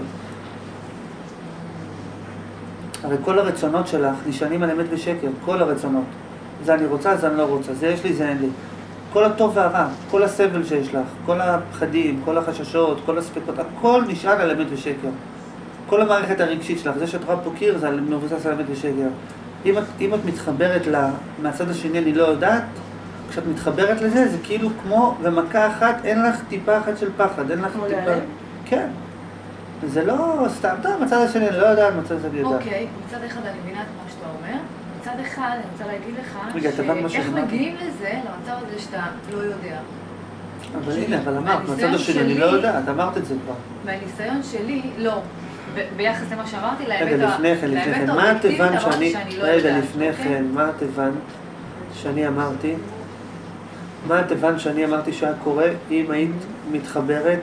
הרי כל הרצונות שלך נשענים על אמת ושקר, כל הרצונות. זה אני רוצה, זה אני לא רוצה, זה יש לי, זה אין לי. כל הטוב והרע, כל הסבל שיש לך, כל הפחדים, כל החששות, כל הספקות, הכל נשען על אמת ושקר. כל המערכת הרגשית שלך, זה שאת רואה פה קיר, זה מבוסס על אמת ושקר. אם את, אם את מתחברת לה, מהצד השני אני לא יודעת, כשאת מתחברת לזה, זה כאילו כמו במכה אחת, אין לך טיפה אחת של פחד, אין לך טיפה... כן. זה לא סתם, טוב, מצד השני אני לא יודעת, מצד השני אני יודעת. אוקיי, מצד אחד אני מבינה את מה שאתה אומר. מצד אחד אני רוצה להגיד לך, שאיך מגיעים לזה, למצב הזה שאתה לא יודע. אבל הנה, אבל אמרת, מצד השני אני לא יודעת, אמרת את זה כבר. מהניסיון שלי, לא. ביחס למה שאמרתי, לאמת רגע, לפני כן, לפני כן, מה את הבנת שאני... רגע, לפני כן, מה את הבנת שאני אמרתי? מה את הבנת שאני אמרתי שהיה קורה אם היית מתחברת?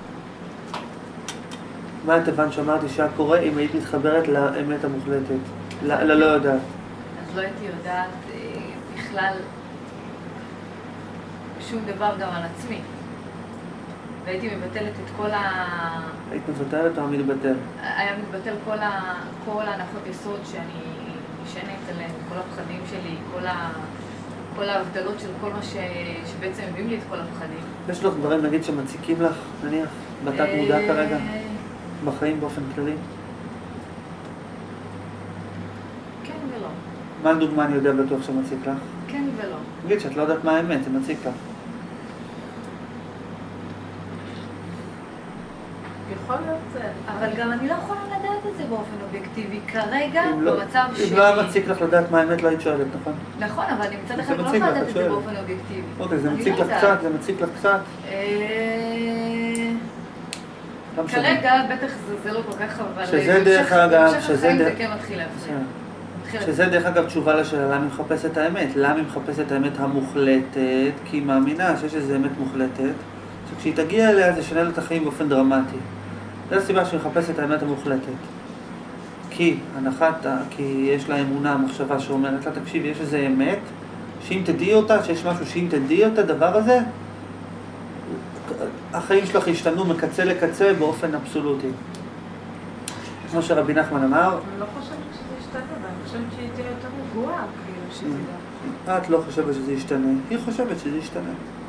מה את הבנת שאמרתי שהיה קורה אם היית מתחברת לאמת המוחלטת? ללא יודעת. אז לא הייתי יודעת בכלל שום דבר גם על עצמי. והייתי מבטלת את כל ה... היית מבטלת או מתבטל? היה מתבטל כל, ה... כל ההנחות יסוד שאני נשענת עליהן, כל הפחדים שלי, כל, ה... כל ההבדלות של כל מה ש... שבעצם מביאים לי את כל הפחדים. יש לך דברים, נגיד, שמציקים לך, נניח, בתת מודע כרגע, בחיים באופן כללי? כן ולא. מה הדוגמה אני יודע בטוח שמציק לך? כן ולא. נגיד שאת לא יודעת מה האמת, זה מציק לך. יכול להיות זה. אבל גם אני לא יכולה לדעת את זה באופן אובייקטיבי. כרגע, לא, במצב שלי... אם לא היה מציק לך לדעת מה האמת, לא היית שואלת, נכון? נכון, אבל אני מצד אחד לא יכולה לדעת את זה באופן אובייקטיבי. אוקיי, זה מציק לך קצת, זה מציק לך קצת. כרגע, בטח זה לא כל כך, אבל... שזה דרך אגב, שזה דרך... זה כן מתחיל להפריע. שזה דרך אגב תשובה לשאלה למה היא מחפשת את האמת. למה היא מחפשת את האמת המוחלטת? כי היא מאמינה שיש איזו אמת מוחלטת, שכשהיא תגיע אליה זה שנה לה את החיים באופן דרמטי. זו הסיבה שהיא מחפשת את האמת המוחלטת. כי הנחת, כי יש לה אמונה, מחשבה שאומרת לה, תקשיב, יש איזו אמת, שאם תדעי אותה, שיש משהו שאם תדעי אותה, דבר הזה, החיים שלך ישתנו מקצה לקצה באופן אבסולוטי. כמו שרבי נחמן אמר, אני לא חושבת שזה ישתנה, אני חושבת שהיא תהיה יותר רגועה, כאילו שזה... את לא חושבת שזה ישתנה, היא חושבת שזה ישתנה.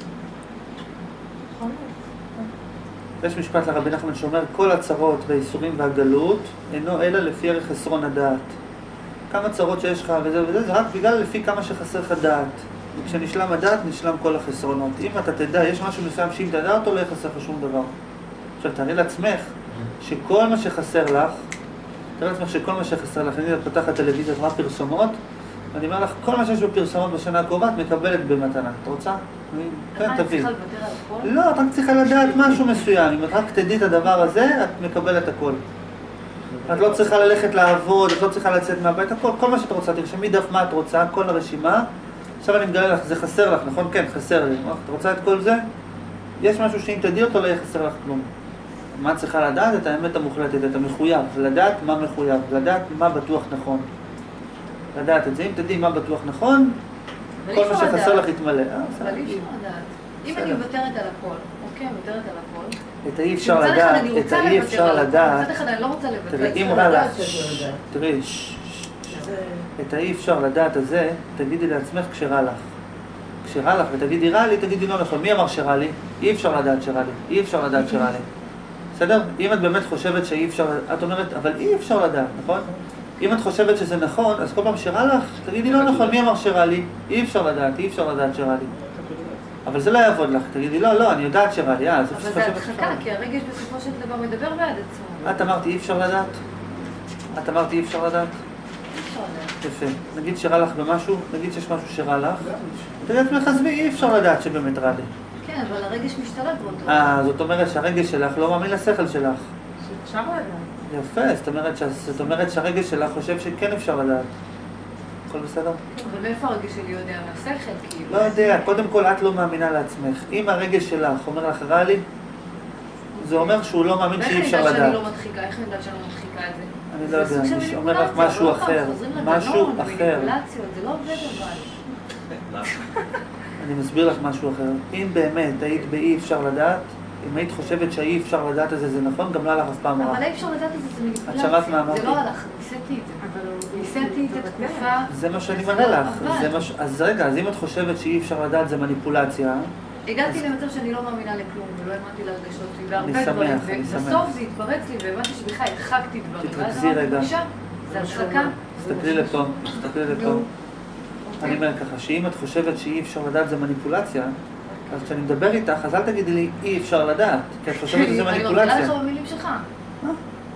יש משפט לרבי נחמן שאומר, כל הצרות והאיסורים והגלות אינו אלא לפי ערך חסרון הדעת. כמה צרות שיש לך וזה וזה, זה רק בגלל לפי כמה שחסר לך דעת. וכשנשלם הדעת, נשלם כל החסרונות. אם אתה תדע, יש משהו מסוים שאם תדע אותו, לא יחסר לך שום דבר. עכשיו, תראי לעצמך שכל מה שחסר לך, תראי לעצמך שכל מה שחסר לך, אני פתחת טלוויזיה, רואה פרסומות, ואני אומר לך, כל מה שיש בפרסומות בשנה הקרובה, את מקבלת במתנה. את רוצה? כן, תבין. צריכה לוותר על הכל? לא, את רק צריכה לדעת משהו מסוים. אם את רק תדעי את הדבר הזה, את מקבלת הכל. את לא צריכה ללכת לעבוד, את לא צריכה לצאת מהבית, הכל, כל מה שאת רוצה. תרשמי דף מה את רוצה, כל הרשימה. עכשיו אני מגלה לך, זה חסר לך, נכון? כן, חסר לי. את רוצה את כל זה? יש משהו שאם תדעי אותו, לא יחסר לך כלום. מה את צריכה לדעת? את האמת המוחלטת, את המחויב. לדעת מה מחויב, לדעת מה בטוח נכון. לדעת את זה, אם תדעי מה בטוח נכון, כל מה שחסר לך יתמלא. אבל אי אפשר לדעת. אם אני מוותרת על הכל, אוקיי, מוותרת על הכל, את האי אפשר לדעת, את האי אפשר לדעת, מצד אחד אני לא רוצה לבטל. תראי, אם רע לך, תראי, את האי אפשר לדעת הזה, תגידי לעצמך כשרע לך. כשרע לך ותגידי רע לי, תגידי לא נכון. מי אמר שרע לי? אי אפשר לדעת שרע לי, אי אפשר לדעת שרע לי. בסדר? אם את באמת חושבת שאי אפשר, את אומרת, אבל אי אפשר לדעת, נכון? אם את חושבת שזה נכון, אז כל פעם שרע לך, תגידי לא נכון, מי אמר שרע לי? אי אפשר לדעת, אי אפשר לדעת שרע לי. אבל זה לא יעבוד לך, תגידי לא, לא, אני יודעת שרע לי, אה, אז אבל זה הדחקה, כי הרגש בסופו של דבר מדבר בעד עצמו. את אמרת אי אפשר לדעת? את אמרת אי אפשר לדעת? אי אפשר לדעת. יפה. נגיד שרע לך במשהו, נגיד שיש משהו שרע לך, תגידי לעצמך, עזבי, אי אפשר לדעת שבאמת רע לי. כן, אבל הרגש משתלט באותו. אה, זאת אומרת שהרגש שלך לא מאמין לשכל שלך. אפשר לדעת. יפה, זאת אומרת, זאת אומרת שהרגש שלך חושב שכן אפשר לדעת. הכל בסדר? אבל מאיפה הרגש שלי יודע? מהשכל, כאילו? לא יודע, קודם כל את לא מאמינה לעצמך. אם הרגש שלך אומר לך רע לי, זה אומר שהוא לא מאמין שאי אפשר ואיך אני יודעת שאני לדעת. לא מדחיקה? איך אני יודעת שאני לא מדחיקה את זה? אני לא יודע, זה סוג אני של אומר לך מניפולציה, משהו אבל אחר. חוזרים משהו לגנון, אחר. מניפולציות, זה לא עובד אבל. אני מסביר לך משהו אחר. אם באמת היית באי אפשר לדעת, אם היית חושבת שהאי אפשר לדעת הזה זה נכון, גם לא הלך אף פעם רע. אבל אי אפשר לדעת את זה, זה את מניפולציה. שמעת מה אמרתי? זה לא הלך, ניסיתי את זה. ניסיתי את התקופה. זה מה שאני זה מראה לא לך. עבד. זה מה ש- אז רגע, אז אם את חושבת שאי אפשר לדעת זה מניפולציה, הגעתי למצב שאני לא מאמינה לכלום, ולא האמנתי להרגשות שלי, בהרבה אני שמח, דברים, אני שמח. ובסוף זה התפרץ לי, והבנתי שבכלל הדחקתי דברים. ואז תתרכזי אמרתי, רגע. בבקשה, זה הדחקה. תסתכלי לפה, תסתכלי לפה. אני אומר ככה, שאם את חושבת שאי אפשר לדעת זה מניפולציה, אז כשאני מדבר איתך, אז אל תגידי לי אי אפשר לדעת, כי את חושבת שזה אני מניפולציה. מרגילה לך במילים שלך. מה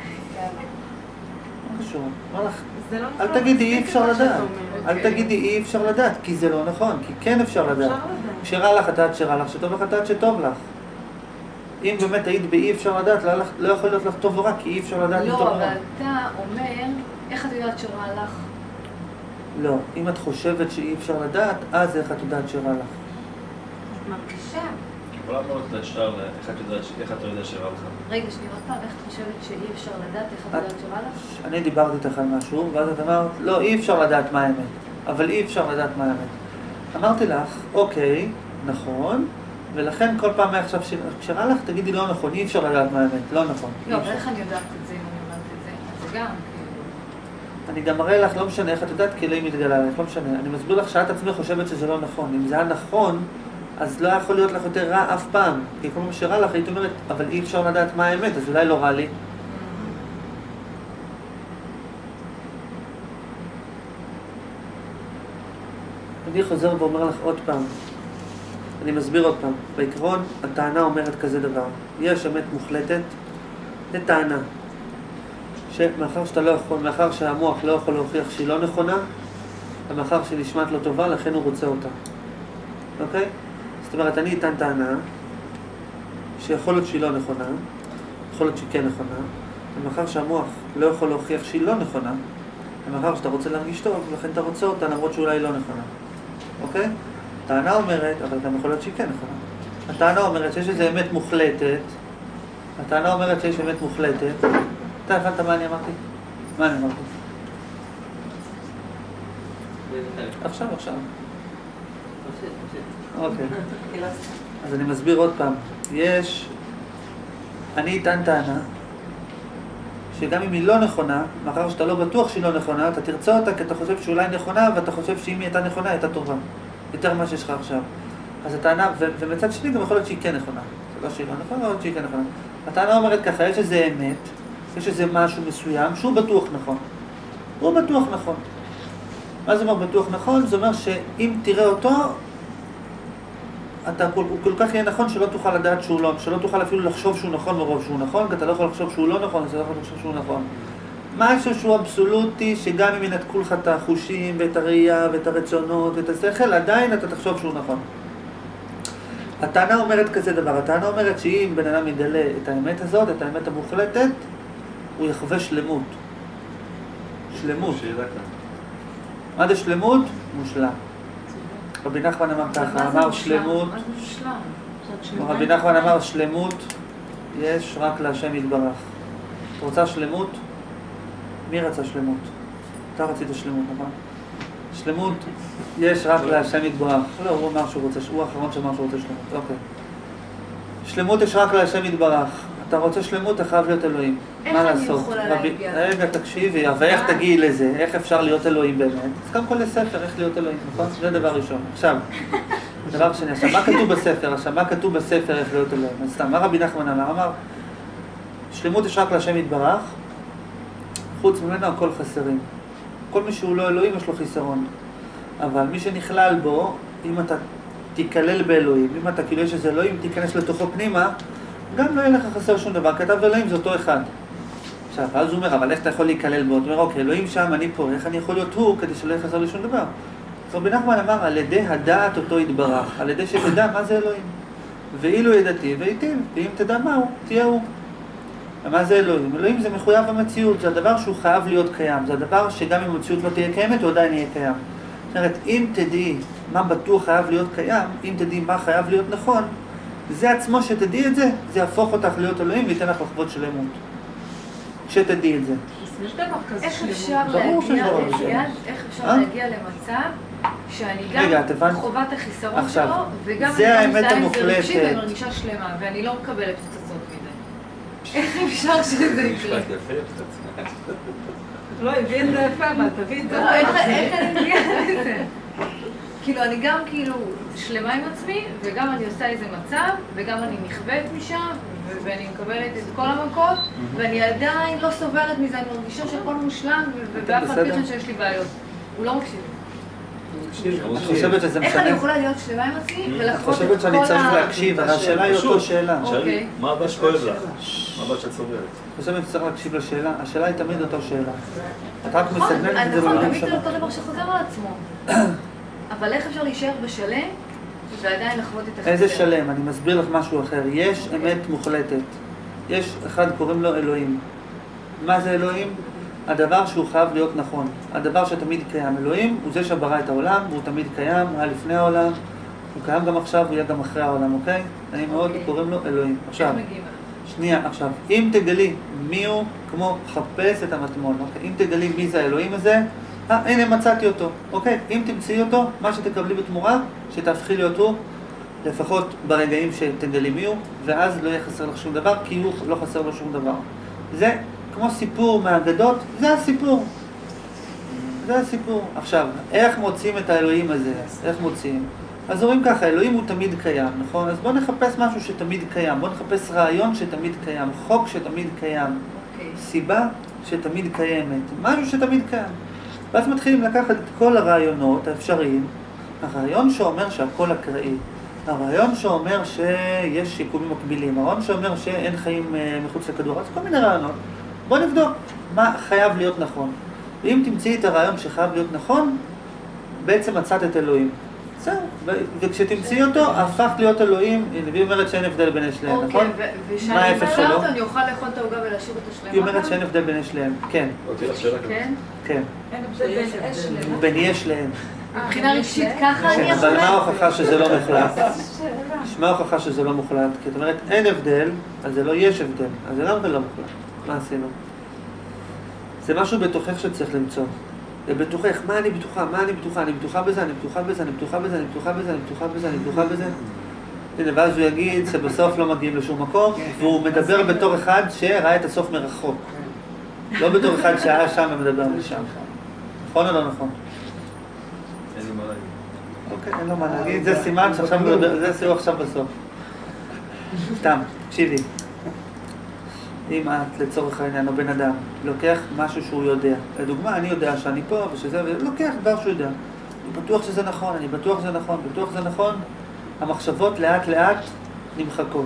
קשור? לא לך. זה לא אל נכון, תגידי אי מספיק אפשר מה שאתה לדעת. אומר. אל תגידי אי אפשר לדעת, כי זה לא נכון, כי כן אפשר לדעת. אפשר לדעת. כשרע לך את יודעת שרע לך, שטוב לך את יודעת שטוב לך. אם באמת היית באי אפשר לדעת, לא, הלך- לא יכול להיות לך טוב או רע, כי אי אפר לדעת אם טוב לא, או רע. אבל אתה אומר, איך את יודעת שרע לך? לא, אם את חושבת שאי אפשר לדעת, אז איך את יודעת שרע לך. את מרגישה. יכולה מאוד לשאול איך את יודעת- איך אתה יודע שרע לך. רגע, שנייה, עוד פעם, איך את חושבת שאי אפשר לדעת איך את יודעת שרע לך? אני דיברתי איתך על משהו, ואז את אמרת, לא, אי אפשר לדעת מה האמת, אבל אי אפשר לדעת מה האמת. אמרתי לך, אוקיי, נכון, ולכן כל פעם מעכשיו ש- כשרע לך, תגידי לא נכון, אי אפשר לדעת מה האמת, לא נכון. אי לא, אבל אפשר. איך אני יודעת את זה אם אני אומרת את זה? אז זה גם, כאילו... אני גם מראה לך, לא משנה איך את יודעת, כי אלוהים מתגלה עליך, לא משנה. אני מסביר לך שאת עצמך חושבת שזה לא נכון. אם זה היה נכון, אז לא יכול להיות לך יותר רע אף פעם. כי כל פעם שרע לך, היית אומרת, אבל אי אפשר לדעת מה האמת, אז אולי לא רע לי. אני חוזר ואומר לך עוד פעם, אני מסביר עוד פעם. בעיקרון, הטענה אומרת כזה דבר. יש אמת מוחלטת, זה טענה. שמאחר שאתה לא יכול, מאחר שהמוח לא יכול להוכיח שהיא לא נכונה, ומאחר שהיא נשמעת לא טובה, לכן הוא רוצה אותה. אוקיי? זאת אומרת, אני אתן טענה, שיכול להיות שהיא לא נכונה, יכול להיות שהיא כן נכונה, ומאחר שהמוח לא יכול להוכיח שהיא לא נכונה, ומאחר שאתה רוצה להרגיש טוב, לכן אתה רוצה אותה, למרות שאולי היא לא נכונה. אוקיי? הטענה אומרת, אבל גם יכול להיות שהיא כן נכונה. הטענה אומרת שיש איזו אמת מוחלטת, הטענה אומרת שיש אמת מוחלטת. אתה הבנת מה אני אמרתי? מה אני אמרתי? עכשיו, עכשיו. אוקיי. אז אני מסביר עוד פעם. יש... אני אטען טענה, שגם אם היא לא נכונה, מאחר שאתה לא בטוח שהיא לא נכונה, אתה תרצה אותה כי אתה חושב שאולי נכונה, ואתה חושב שאם היא הייתה נכונה, היא הייתה טובה. יותר ממה שיש לך עכשיו. אז הטענה, ו- ומצד שני גם יכול להיות שהיא כן נכונה. זה לא שהיא לא נכונה, אבל שהיא כן נכונה. הטענה אומרת ככה, יש איזה אמת, יש איזה משהו מסוים שהוא בטוח נכון. הוא בטוח נכון. מה זה אומר בטוח נכון? זה אומר שאם תראה אותו, אתה, הוא כל כך יהיה נכון שלא תוכל לדעת שהוא לא, שלא תוכל אפילו לחשוב שהוא נכון מרוב שהוא נכון, כי אתה לא יכול לחשוב שהוא לא נכון, אז אתה לא יכול לחשוב שהוא נכון. משהו שהוא אבסולוטי, שגם אם ינתקו לך את החושים ואת הראייה ואת הרצונות ואת השכל, עדיין אתה תחשוב שהוא נכון. הטענה אומרת כזה דבר, הטענה אומרת שאם בן אדם יגלה את האמת הזאת, את האמת המוחלטת, הוא יחווה שלמות. שלמות. שאלה כאן. מה זה שלמות? מושלם. רבי נחמן אמר ככה, אמר שלמות, מה זה מושלם? רבי נחמן אמר שלמות יש רק להשם יתברך. את רוצה שלמות? מי רצה שלמות? אתה רצית שלמות, נכון? שלמות יש רק להשם יתברך. לא, הוא אמר שהוא רוצה, הוא האחרון שאמר שהוא רוצה שלמות, אוקיי. שלמות יש רק להשם יתברך. אתה רוצה שלמות, אתה חייב להיות אלוהים. איך מה אני לעשות? יכולה רבי- להגיע? רגע, תקשיבי, ואיך תגיעי לזה? איך אפשר להיות אלוהים באמת? אז קודם כל לספר, איך להיות אלוהים, נכון? זה דבר ראשון. עכשיו, דבר שני, עכשיו, מה כתוב בספר? עכשיו, מה כתוב בספר איך להיות אלוהים? אז סתם, מה רבי נחמן אמר? אמר, שלמות יש רק להשם יתברך, חוץ ממנו הכל חסרים. כל מי שהוא לא אלוהים יש לו חיסרון. אבל מי שנכלל בו, אם אתה תיכלל באלוהים, אם אתה כאילו יש איזה אלוהים, תיכנס לתוכו פנימה, גם לא יהיה לך חסר שום דבר. כתב אלוהים זה אותו אחד. עכשיו, אז הוא אומר, אבל איך אתה יכול להיכלל בו? הוא אומר, אוקיי, אלוהים שם, אני פה, איך אני יכול להיות הוא כדי שלא יהיה חסר לי שום דבר? אז רבי נחמן אמר, על ידי הדעת אותו יתברך, על ידי שתדע מה זה אלוהים. ואילו ידעתי והיטיב, ואם תדע מה הוא, תהיה הוא. מה זה אלוהים? אלוהים זה מחויב המציאות, זה הדבר שהוא חייב להיות קיים, זה הדבר שגם אם המציאות לא תהיה קיימת, הוא עדיין יהיה קיים. זאת אומרת, אם תדעי מה בטוח חייב להיות קיים, אם תדעי מה חייב להיות נכון, זה עצמו שתדעי את זה, זה יהפוך אותך להיות אלוהים וייתן לך לחוות שלמות. שתדעי את זה. יש דבר כזה איך שלמות. אפשר ברור שיש להגיע, דבר כזה. ליד, איך אפשר אה? להגיע למצב שאני רגע, את גם הבנת? חובת החיסרון עכשיו, שלו, וגם זה אני גם האמת מזדהה עם זה רגשית המוחלטת. ואני מרגישה שלמה, ואני לא מקבלת פצצות מדי. איך אפשר שזה יקרה? לא, הביא את זה יפה, אבל תביא את זה. לא, איך איך אני מגיעה לזה? כאילו, אני גם כאילו שלמה עם עצמי, וגם אני עושה איזה מצב, וגם אני נכבדת משם, ו- ואני מקבלת את כל המכות, ואני עדיין לא סובלת מזה, אני מרגישה שהכל מושלם, ו- ובאף על פי כן שיש לי בעיות. הוא לא מקשיב. את חושבת שזה איך אני משנה? יכולה להיות שלמה עם עצמי את ולחוות את כל ה... חושבת שאני צריך להקשיב, אבל השאלה היא אותו שאלה. אוקיי. שאלי, מה הבא שכואב לך? מה הבא שאת סובלת? את חושבת שצריך להקשיב לשאלה? השאלה היא תמיד אותו שאלה. את רק נכון, מסגננת את זה נכון, במילים תמיד זה שלך. אותו דבר שחוזר על עצמו. אבל איך אפשר להישאר בשלם ועדיין לחוות את החסר? איזה שלם? אני מסביר לך משהו אחר. יש אמת מוחלטת. יש אחד קוראים לו אלוהים. מה זה אלוהים? הדבר שהוא חייב להיות נכון. הדבר שתמיד קיים. אלוהים הוא זה שברא את העולם, והוא תמיד קיים, הוא היה לפני העולם, הוא קיים גם עכשיו, הוא יהיה גם אחרי העולם, אוקיי? אני מאוד אוקיי. קוראים לו אלוהים. עכשיו, איך מגיעים אליו? שנייה, עכשיו, אם תגלי מי הוא, כמו חפש את המטמון, אוקיי? אם תגלי מי זה האלוהים הזה, אה, הנה מצאתי אותו, אוקיי? אם תמצאי אותו, מה שתקבלי בתמורה, שתהפכי להיות הוא, לפחות ברגעים שתגלי מי הוא, ואז לא יהיה חסר לך שום דבר, כי הוא לא חסר לו שום דבר. זה כמו סיפור מהאגדות, זה הסיפור. זה הסיפור. עכשיו, איך מוצאים את האלוהים הזה? איך מוצאים? אז אומרים ככה, אלוהים הוא תמיד קיים, נכון? אז בואו נחפש משהו שתמיד קיים, בואו נחפש רעיון שתמיד קיים, חוק שתמיד קיים, אוקיי. סיבה שתמיד קיימת, משהו שתמיד קיים. ואז מתחילים לקחת את כל הרעיונות האפשריים, הרעיון שאומר שהכל אקראי, הרעיון שאומר שיש יקומים מקבילים, הרעיון שאומר שאין חיים אה, מחוץ לכדור, אז כל מיני רעיונות. בואו נבדוק מה חייב להיות נכון. ואם תמצאי את הרעיון שחייב להיות נכון, בעצם מצאת את אלוהים. זהו, ו- וכשתמצאי אותו, הפכת להיות אלוהים, והיא אומרת שאין הבדל בין השניהם, נכון? אוקיי, ו- מה ושאני ההפך אמצא שלו? אותו, אני אוכל לאכול את העוגה ולהשאיר אותו שלמה? היא אומרת גם? שאין הבדל בין השניהם, כן, אותי לך שאלה כזאת. כן? כן, אין הבדל בין אש למה. בין יש להם. מבחינה רגשית ככה כן, אני אבל מה יכולה? ההוכחה שזה לא מוחלט? מה ההוכחה שזה לא מוחלט? כי את אומרת אין הבדל, אז זה לא יש הבדל, אז זה למה זה לא מוחלט? מה עשינו? זה משהו בתוכך שצריך למצוא. זה בתוכך, מה אני בטוחה, מה אני בטוחה, אני בטוחה בזה, אני בטוחה בזה, אני בטוחה בזה, אני בטוחה בזה, אני בטוחה בזה, אני בטוחה בזה. הנה, ואז הוא יגיד שבסוף לא מגיעים לשום מקום, והוא מדבר בתור אחד שראה את הסוף מרחוק. לא בתור אחד שהיה שם ומדבר משם. נכון או לא נכון? אין לי מה להגיד. אוקיי, אין לו מה להגיד, זה סימן שעכשיו מדבר, זה סיוע עכשיו בסוף. סתם, תקשיבי. אם את לצורך העניין או בן אדם לוקח משהו שהוא יודע, לדוגמה אני יודע שאני פה ושזה, ולוקח דבר שהוא יודע, אני בטוח שזה נכון, אני בטוח שזה נכון, בטוח שזה נכון, המחשבות לאט לאט נמחקות.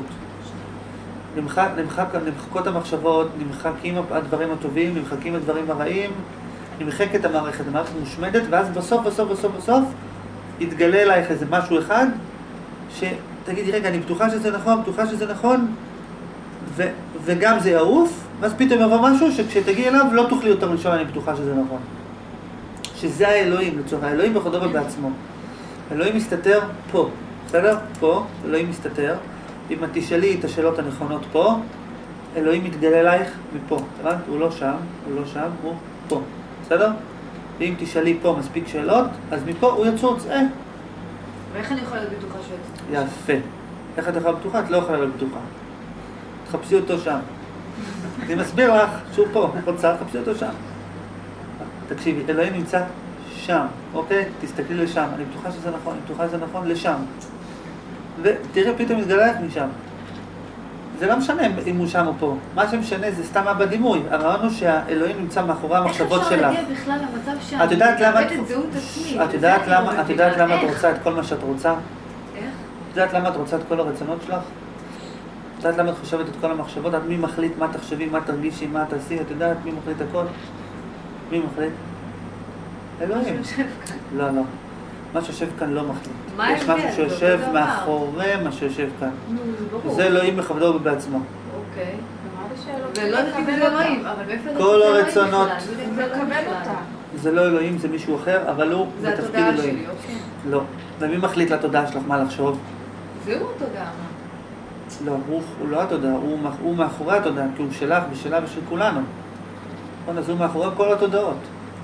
נמחק, נמחק, נמחקות המחשבות, נמחקים הדברים הטובים, נמחקים הדברים הרעים, נמחקת המערכת, המערכת מושמדת, ואז בסוף בסוף בסוף בסוף יתגלה אלייך איזה משהו אחד שתגידי רגע אני בטוחה שזה נכון, בטוחה שזה נכון, ו- וגם זה יעוף, ואז פתאום יבוא משהו שכשתגיעי אליו לא תוכלי יותר לשאול, אני בטוחה שזה נכון. שזה האלוהים, לצורך האלוהים בחודרו בעצמו. אלוהים מסתתר פה, בסדר? פה, אלוהים מסתתר. אם את תשאלי את השאלות הנכונות פה, אלוהים מתגלה אלייך מפה, בסדר? הוא לא שם, הוא לא שם, הוא פה, בסדר? ואם תשאלי פה מספיק שאלות, אז מפה הוא יצוץ, אה. ואיך אני יכולה להיות בטוחה שהוא יצא? יפה. איך את יכולה בטוחה? את לא יכולה להיות בטוחה. תחפשי אותו שם. אני מסביר לך שהוא פה, רוצה, תחפשי אותו שם. תקשיבי, אלוהים נמצא שם, אוקיי? תסתכלי לשם, אני בטוחה שזה נכון, אני בטוחה שזה נכון, לשם. ותראה, פתאום מתגלה לך משם. זה לא משנה אם הוא שם או פה. מה שמשנה זה סתם מה בדימוי. הרעיון הוא שהאלוהים נמצא מאחורי המחשבות שלך. איך אפשר להגיע בכלל למצב שאני את יודעת למה את... את זהות עצמית? את יודעת למה, את יודעת למה את איך? רוצה את כל מה שאת רוצה? איך? את יודעת למה את רוצה את כל הרצונות שלך? את יודעת למה את חושבת את כל המחשבות? את מי מחליט מה תחשבי, מה תרגישי, מה תעשי? את יודעת מי מחליט הכל? מי מחליט? אלוהים. משהו יושב כאן. לא, לא. מה שיושב כאן לא מחליט. מה יש ההבדל? משהו זה אותו שיושב דבר. מאחורי מה שיושב כאן. נו, זה ברור. זה אלוהים בכבודו ובעצמו. אוקיי. אמרתי שאלוהים ולא יודעת אם זה אלוהים, אבל מאיפה זה כל אלוהים הרצונות. בכלל? אני לא יודעת אם זה אלוהים מקבל בכלל. אותה. זה לא אלוהים, זה מישהו אחר, אבל הוא זה בתפקיד התודעה אלוהים. שלי, אוקיי. לא. ומי מחליט לתודעה שלך מה לחשוב? זהו התודעה. לא, הוא, הוא לא התודעה, הוא, מאח- הוא מאחורי התודעה, כי הוא שלך ושלה ושל כולנו. נכון, אז הוא מאחורי כל התודעות.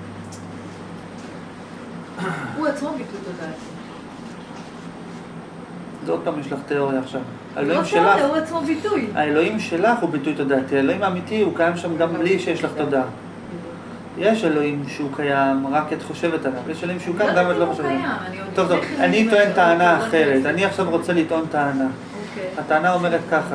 הוא עצמו ביטוי תודעה. זה עוד פעם יש לך תיאוריה עכשיו. לא האלוהים תיאוריה, שלך, הוא עצמו ביטוי. האלוהים שלך הוא ביטוי תודעתי. האלוהים האמיתי הוא קיים שם גם בלי שיש לך תודעה. יש אלוהים שהוא קיים, רק את חושבת עליו. יש אלוהים שהוא קיים, גם את לא חושבת עליו. טוב, טוב, אני טוען טענה אחרת. אני עכשיו רוצה לטעון טענה. הטענה אומרת ככה.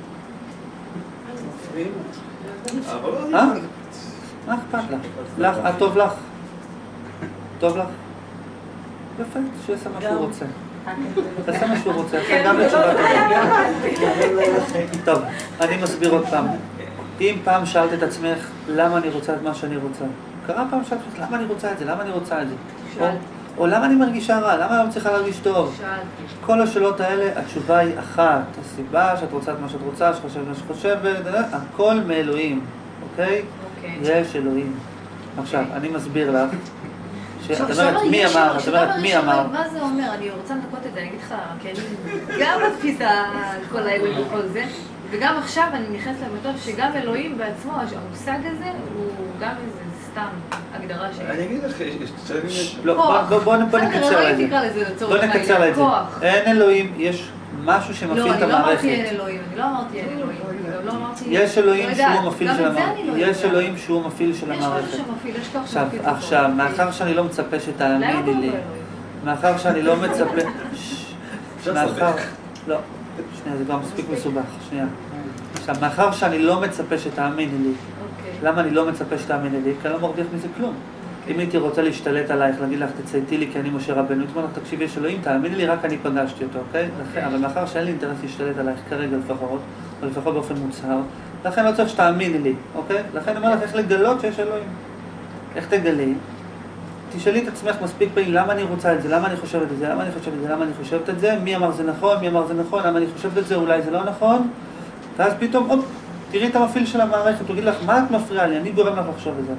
אבל לא... אה? מה אכפת לך? לך, אה, טוב לך? טוב לך? יפה, שיעשה מה שהוא רוצה. תעשה מה שהוא רוצה, עכשיו גם לתשובה טובה. טוב, אני מסביר עוד פעם. אם פעם שאלת את עצמך, למה אני רוצה את מה שאני רוצה? קרה פעם שאלת את עצמך, למה אני רוצה את זה? למה אני רוצה את זה? או- או למה אני מרגישה רע? למה אני לא צריכה להרגיש טוב? שאלתי. כל השאלות האלה, התשובה היא אחת. הסיבה שאת רוצה את מה שאת רוצה, שאת חושבת מה שאת חושבת, הכל מאלוהים, אוקיי? אוקיי. יש אלוהים. עכשיו, אני מסביר לך, שאת עכשיו, אומרת לא, מי יש אמר, אלוהים, את שאתה אומרת אומר, מי יש אלוהים, אמר. מה זה אומר? אני רוצה לנקות את זה, אני אגיד לך, כי אני גם בתפיסה על כל האלוהים וכל זה, וגם עכשיו אני נכנסת למצב שגם אלוהים בעצמו, המושג הזה, הוא גם איזה סתם הגדרה של... אני אגיד לך, יש צלמים יש... לא, בוא- בוא- בוא בוא נקצר לה את אלוהים תקרא זה. לזה לצורך בוא נקצר לה את זה. כוח. אין אלוהים, יש משהו שמפעיל לא, את אני לא אמרתי אין המערכת. אלוהים, אני לא אמרתי אין אלוהים, גם לא אמרתי... יש אלוהים לא שהוא יודעת, המפעיל גם של את זה המערכת. אני לא יש יודעת. אלוהים שהוא המפעיל של יש משהו המערכת. שמפעיל, יש כוח עכשיו, שמפעיל אותו. עכשיו, מאחר שאני לא מצפה שתאמיני למה קוראים לו לי, אלוהים? מאחר שאני לא מצפה... ששש, אפשר מאחר... לסבך. לא, שנייה, זה כבר מספיק מסובך, שנייה. עכשיו, מאחר שאני לא מצפה שתאמיני לי, אוקיי. למה אני לא מצפה שתאמיני לי? כי אני לא מרוויח מזה כלום. אם הייתי רוצה להשתלט עלייך, להגיד לך, תצייתי לי כי אני משה רבנו, תאמר לך, תקשיבי, יש אלוהים, תאמיני לי, רק אני פגשתי אותו, אוקיי? לכן, אבל מאחר שאין לי אינטרס להשתלט עלייך כרגע לפחות, או לפחות באופן מוצהר, לכן לא צריך שתאמיני לי, אוקיי? לכן אני אומר לך, איך לגלות שיש אלוהים. איך תגלי? תשאלי את עצמך מספיק פעמים, למה אני רוצה את זה, למה אני חושבת את זה, למה אני חושבת את זה, למה אני חושבת את זה, מי אמר זה נכון, מי אמר זה נכון, למה אני חושבת את זה, אולי זה לא נכון, ואז פתאום, הופ, תראי את המפעיל של המערכת, הוא יגיד לך, מה את מפריעה לי, אני גורם לך לחשוב את זה.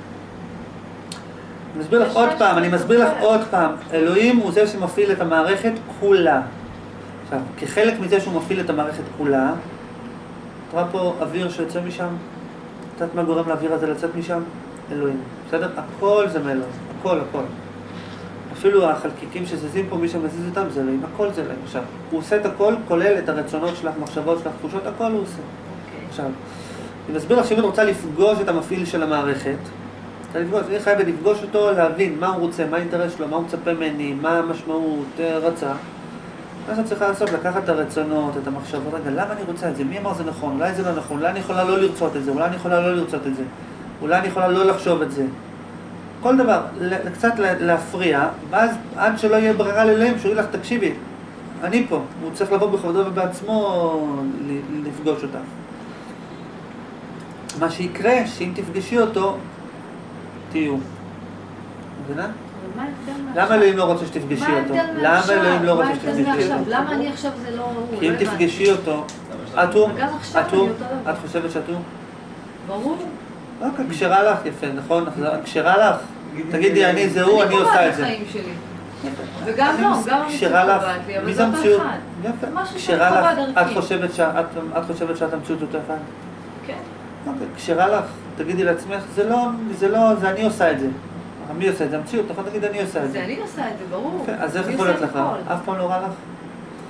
אני מסביר לך עוד פעם, אני מסביר לך עוד פעם, אלוהים הוא זה שמפעיל את המערכת כולה. עכשיו, כחלק מזה שהוא מפעיל את המערכת כולה, את רואה פה אוויר שיוצא משם, את יודעת מה גורם לאוויר הזה לצאת משם? אלוהים. בסדר? הכל זה מאלוהים, הכל, הכל. אפילו החלקיקים שזזים פה, מי שמזיז אותם זה אלוהים, הכל זה אלוהים. עכשיו, הוא עושה את הכל, כולל את הרצונות שלך, מחשבות שלך, תחושות, הכל הוא עושה. עכשיו, אני מסביר לך שאם את רוצה לפגוש את המפעיל של המערכת, אתה לפגוש, אני חייבת לפגוש אותו, להבין מה הוא רוצה, מה האינטרס שלו, מה הוא מצפה ממני, מה המשמעות, רצה. מה שאת צריכה לעשות, לקחת את הרצונות, את המחשבות, רגע, למה אני רוצה את זה? מי אמר זה נכון? אולי זה לא נכון? אולי אני יכולה לא לרצות את זה? אולי אני יכולה לא לרצות את זה? אולי אני יכולה לא לחשוב את זה? כל דבר, קצת להפריע, ואז עד שלא יהיה ברירה לאלוהים, שהוא יגיד לך, תקשיבי, אני פה, הוא צריך לבוא בכבודו ובעצמו לפגוש אותך. מה שיקרה, שאם תפגשי אותו, תהיו. מבינה? למה אלוהים לא רוצה שתפגשי אותו? למה אלוהים לא רוצה שתפגשי אותו? למה אני עכשיו זה לא הוא? כי אם תפגשי אותו, את הוא? גם עכשיו את אני הוא? אותו דבר. את חושבת שאת הוא? ברור. אוקיי, כשרה לך, יפה, נכון? כשרה לך. תגידי, אני זה הוא, אני עושה את זה. אני קובעת בחיים שלי. וגם לא, גם המציאות כשרה לך, קובעת לי, אבל מי זה זה אותו המציאות? אחד. יפה. משהו כשרה שאני לך, קובעת את דרכי. חושבת שאת את חושבת שאת המציאות אותו אחד? כן. אוקיי, כשרה לך, תגידי לעצמך, זה לא, זה לא, זה אני עושה את זה. אבל מי עושה את זה? המציאות, נכון? תגיד, אני עושה את זה זה. אני עושה את זה, ברור. יפה, אז איך אני יכול עושה להיות את לך? הכל. אף פעם לא רע לך?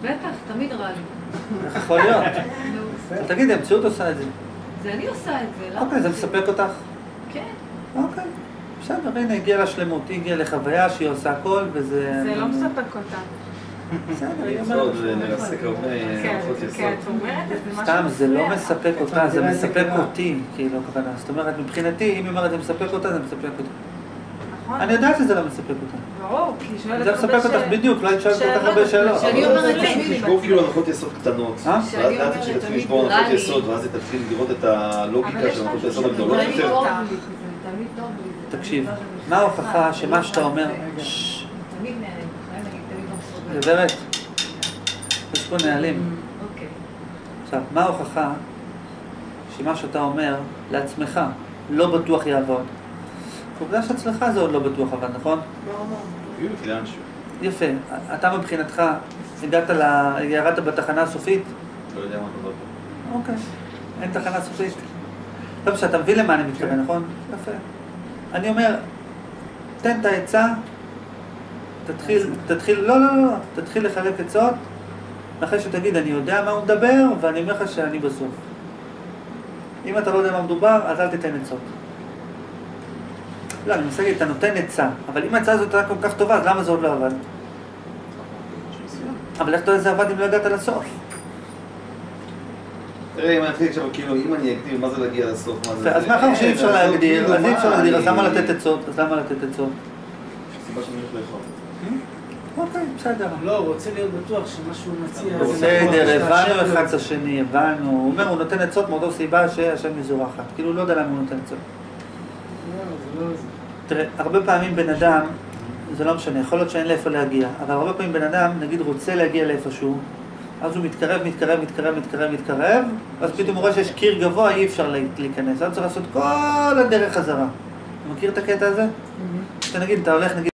בטח, תמיד רע לי. איך יכול להיות? נו, אבל תגידי, המציאות עושה את זה. זה אני עושה את זה, למה? אוקיי, זה מספק אותך? כן. אוקיי. בסדר, הנה, הגיעה לשלמות, היא הגיעה לחוויה שהיא עושה הכל, וזה... זה לא מספק אותה. בסדר, היא אומרת... עוד נרסק הרבה כן, מערכות כן, יסוד. את אומרת, זה משהו סתם, זה לא מפריע. מספק אותה, זה מספק אותי, כאילו, הכוונה. זאת אומרת, מבחינתי, אם היא אומרת זה מספק אותה, זה מספק אותי. נכון. אני יודעת שזה לא מספק אותה. ברור, כי היא שואלת זה הרבה מספק אותך בדיוק, לא היית שואלת כל כך הרבה שאלות. שאני אומרת תמיד, לשבור כאילו הנחות יסוד קטנות. אה? ואז שאני לאט אומרת שתתחיל תמיד לשבור רע הנחות לי. יסוד, ואז היא תתחיל לראות את אבל הלוגיקה יש של הנחות משהו יסוד שזה הגדולות תמיד יותר. טוב לי, זה תמיד טוב לי. זה תקשיב, תמיד מה לא- ההוכחה שמה שאתה אומר... זה ששש, תמיד נהנה, חיים נגיד, תמיד לא מסוגל. גברת, יש פה נהלים. אוקיי. עכשיו, מה ההוכחה שמה שאתה אומר לעצמך לא בטוח יעבוד? עובדה שאצלך זה עוד לא בטוח עבד, נכון? הביאו אותי לאנשהו. יפה. אתה מבחינתך הגעת ל... ירדת בתחנה הסופית? לא יודע מה אתה אומר. אוקיי. אין תחנה סופית. טוב, שאתה מבין למה אני מתכוון, נכון? יפה. אני אומר, תן את העצה, תתחיל, תתחיל, לא, לא, לא, תתחיל לחלק עצות, אחרי שתגיד, אני יודע מה הוא מדבר, ואני אומר לך שאני בסוף. אם אתה לא יודע מה מדובר, אז אל תתן עצות. לא, אני מנסה להגיד, אתה נותן עצה, אבל אם העצה הזאת הייתה כל כך טובה, אז למה זה עוד לא עבד? אבל איך אתה יודע זה עבד אם לא הגעת לסוף? תראה, אם אני אתחיל עכשיו, כאילו, אם אני אגדיר מה זה להגיע לסוף, מה זה... אז מאחר שאי אפשר לעשות, להגדיר, כאילו, אז אי מה, אפשר להגדיר, אז אני- למה לתת עצות? אז למה לתת עצות? סיבה שאני הולך לאכול. אוקיי, בסדר. לא, הוא רוצה להיות בטוח שמה שהוא מציע... בסדר, זה נכון, בסדר, שאתה הבנו שם אחד לו את את זה. השני, הבנו. הוא אומר, הוא נותן עצות מאותו סיבה שהשם מזורחת. כאילו, הוא לא יודע למה הוא נותן עצות. לא, זה לא זה. תראה, הרבה פעמים בן אדם, זה לא משנה, יכול להיות שאין לאיפה להגיע, אבל הרבה פעמים בן אדם, נגיד, רוצה להגיע לאיפשהו, אז הוא מתקרב, מתקרב, מתקרב, מתקרב, מתקרב, ואז פתאום הוא רואה שיש קיר גבוה, אי אפשר להיכנס. אז צריך לעשות כל הדרך חזרה. אתה מכיר את הקטע הזה? אתה נגיד, אתה הולך, נגיד,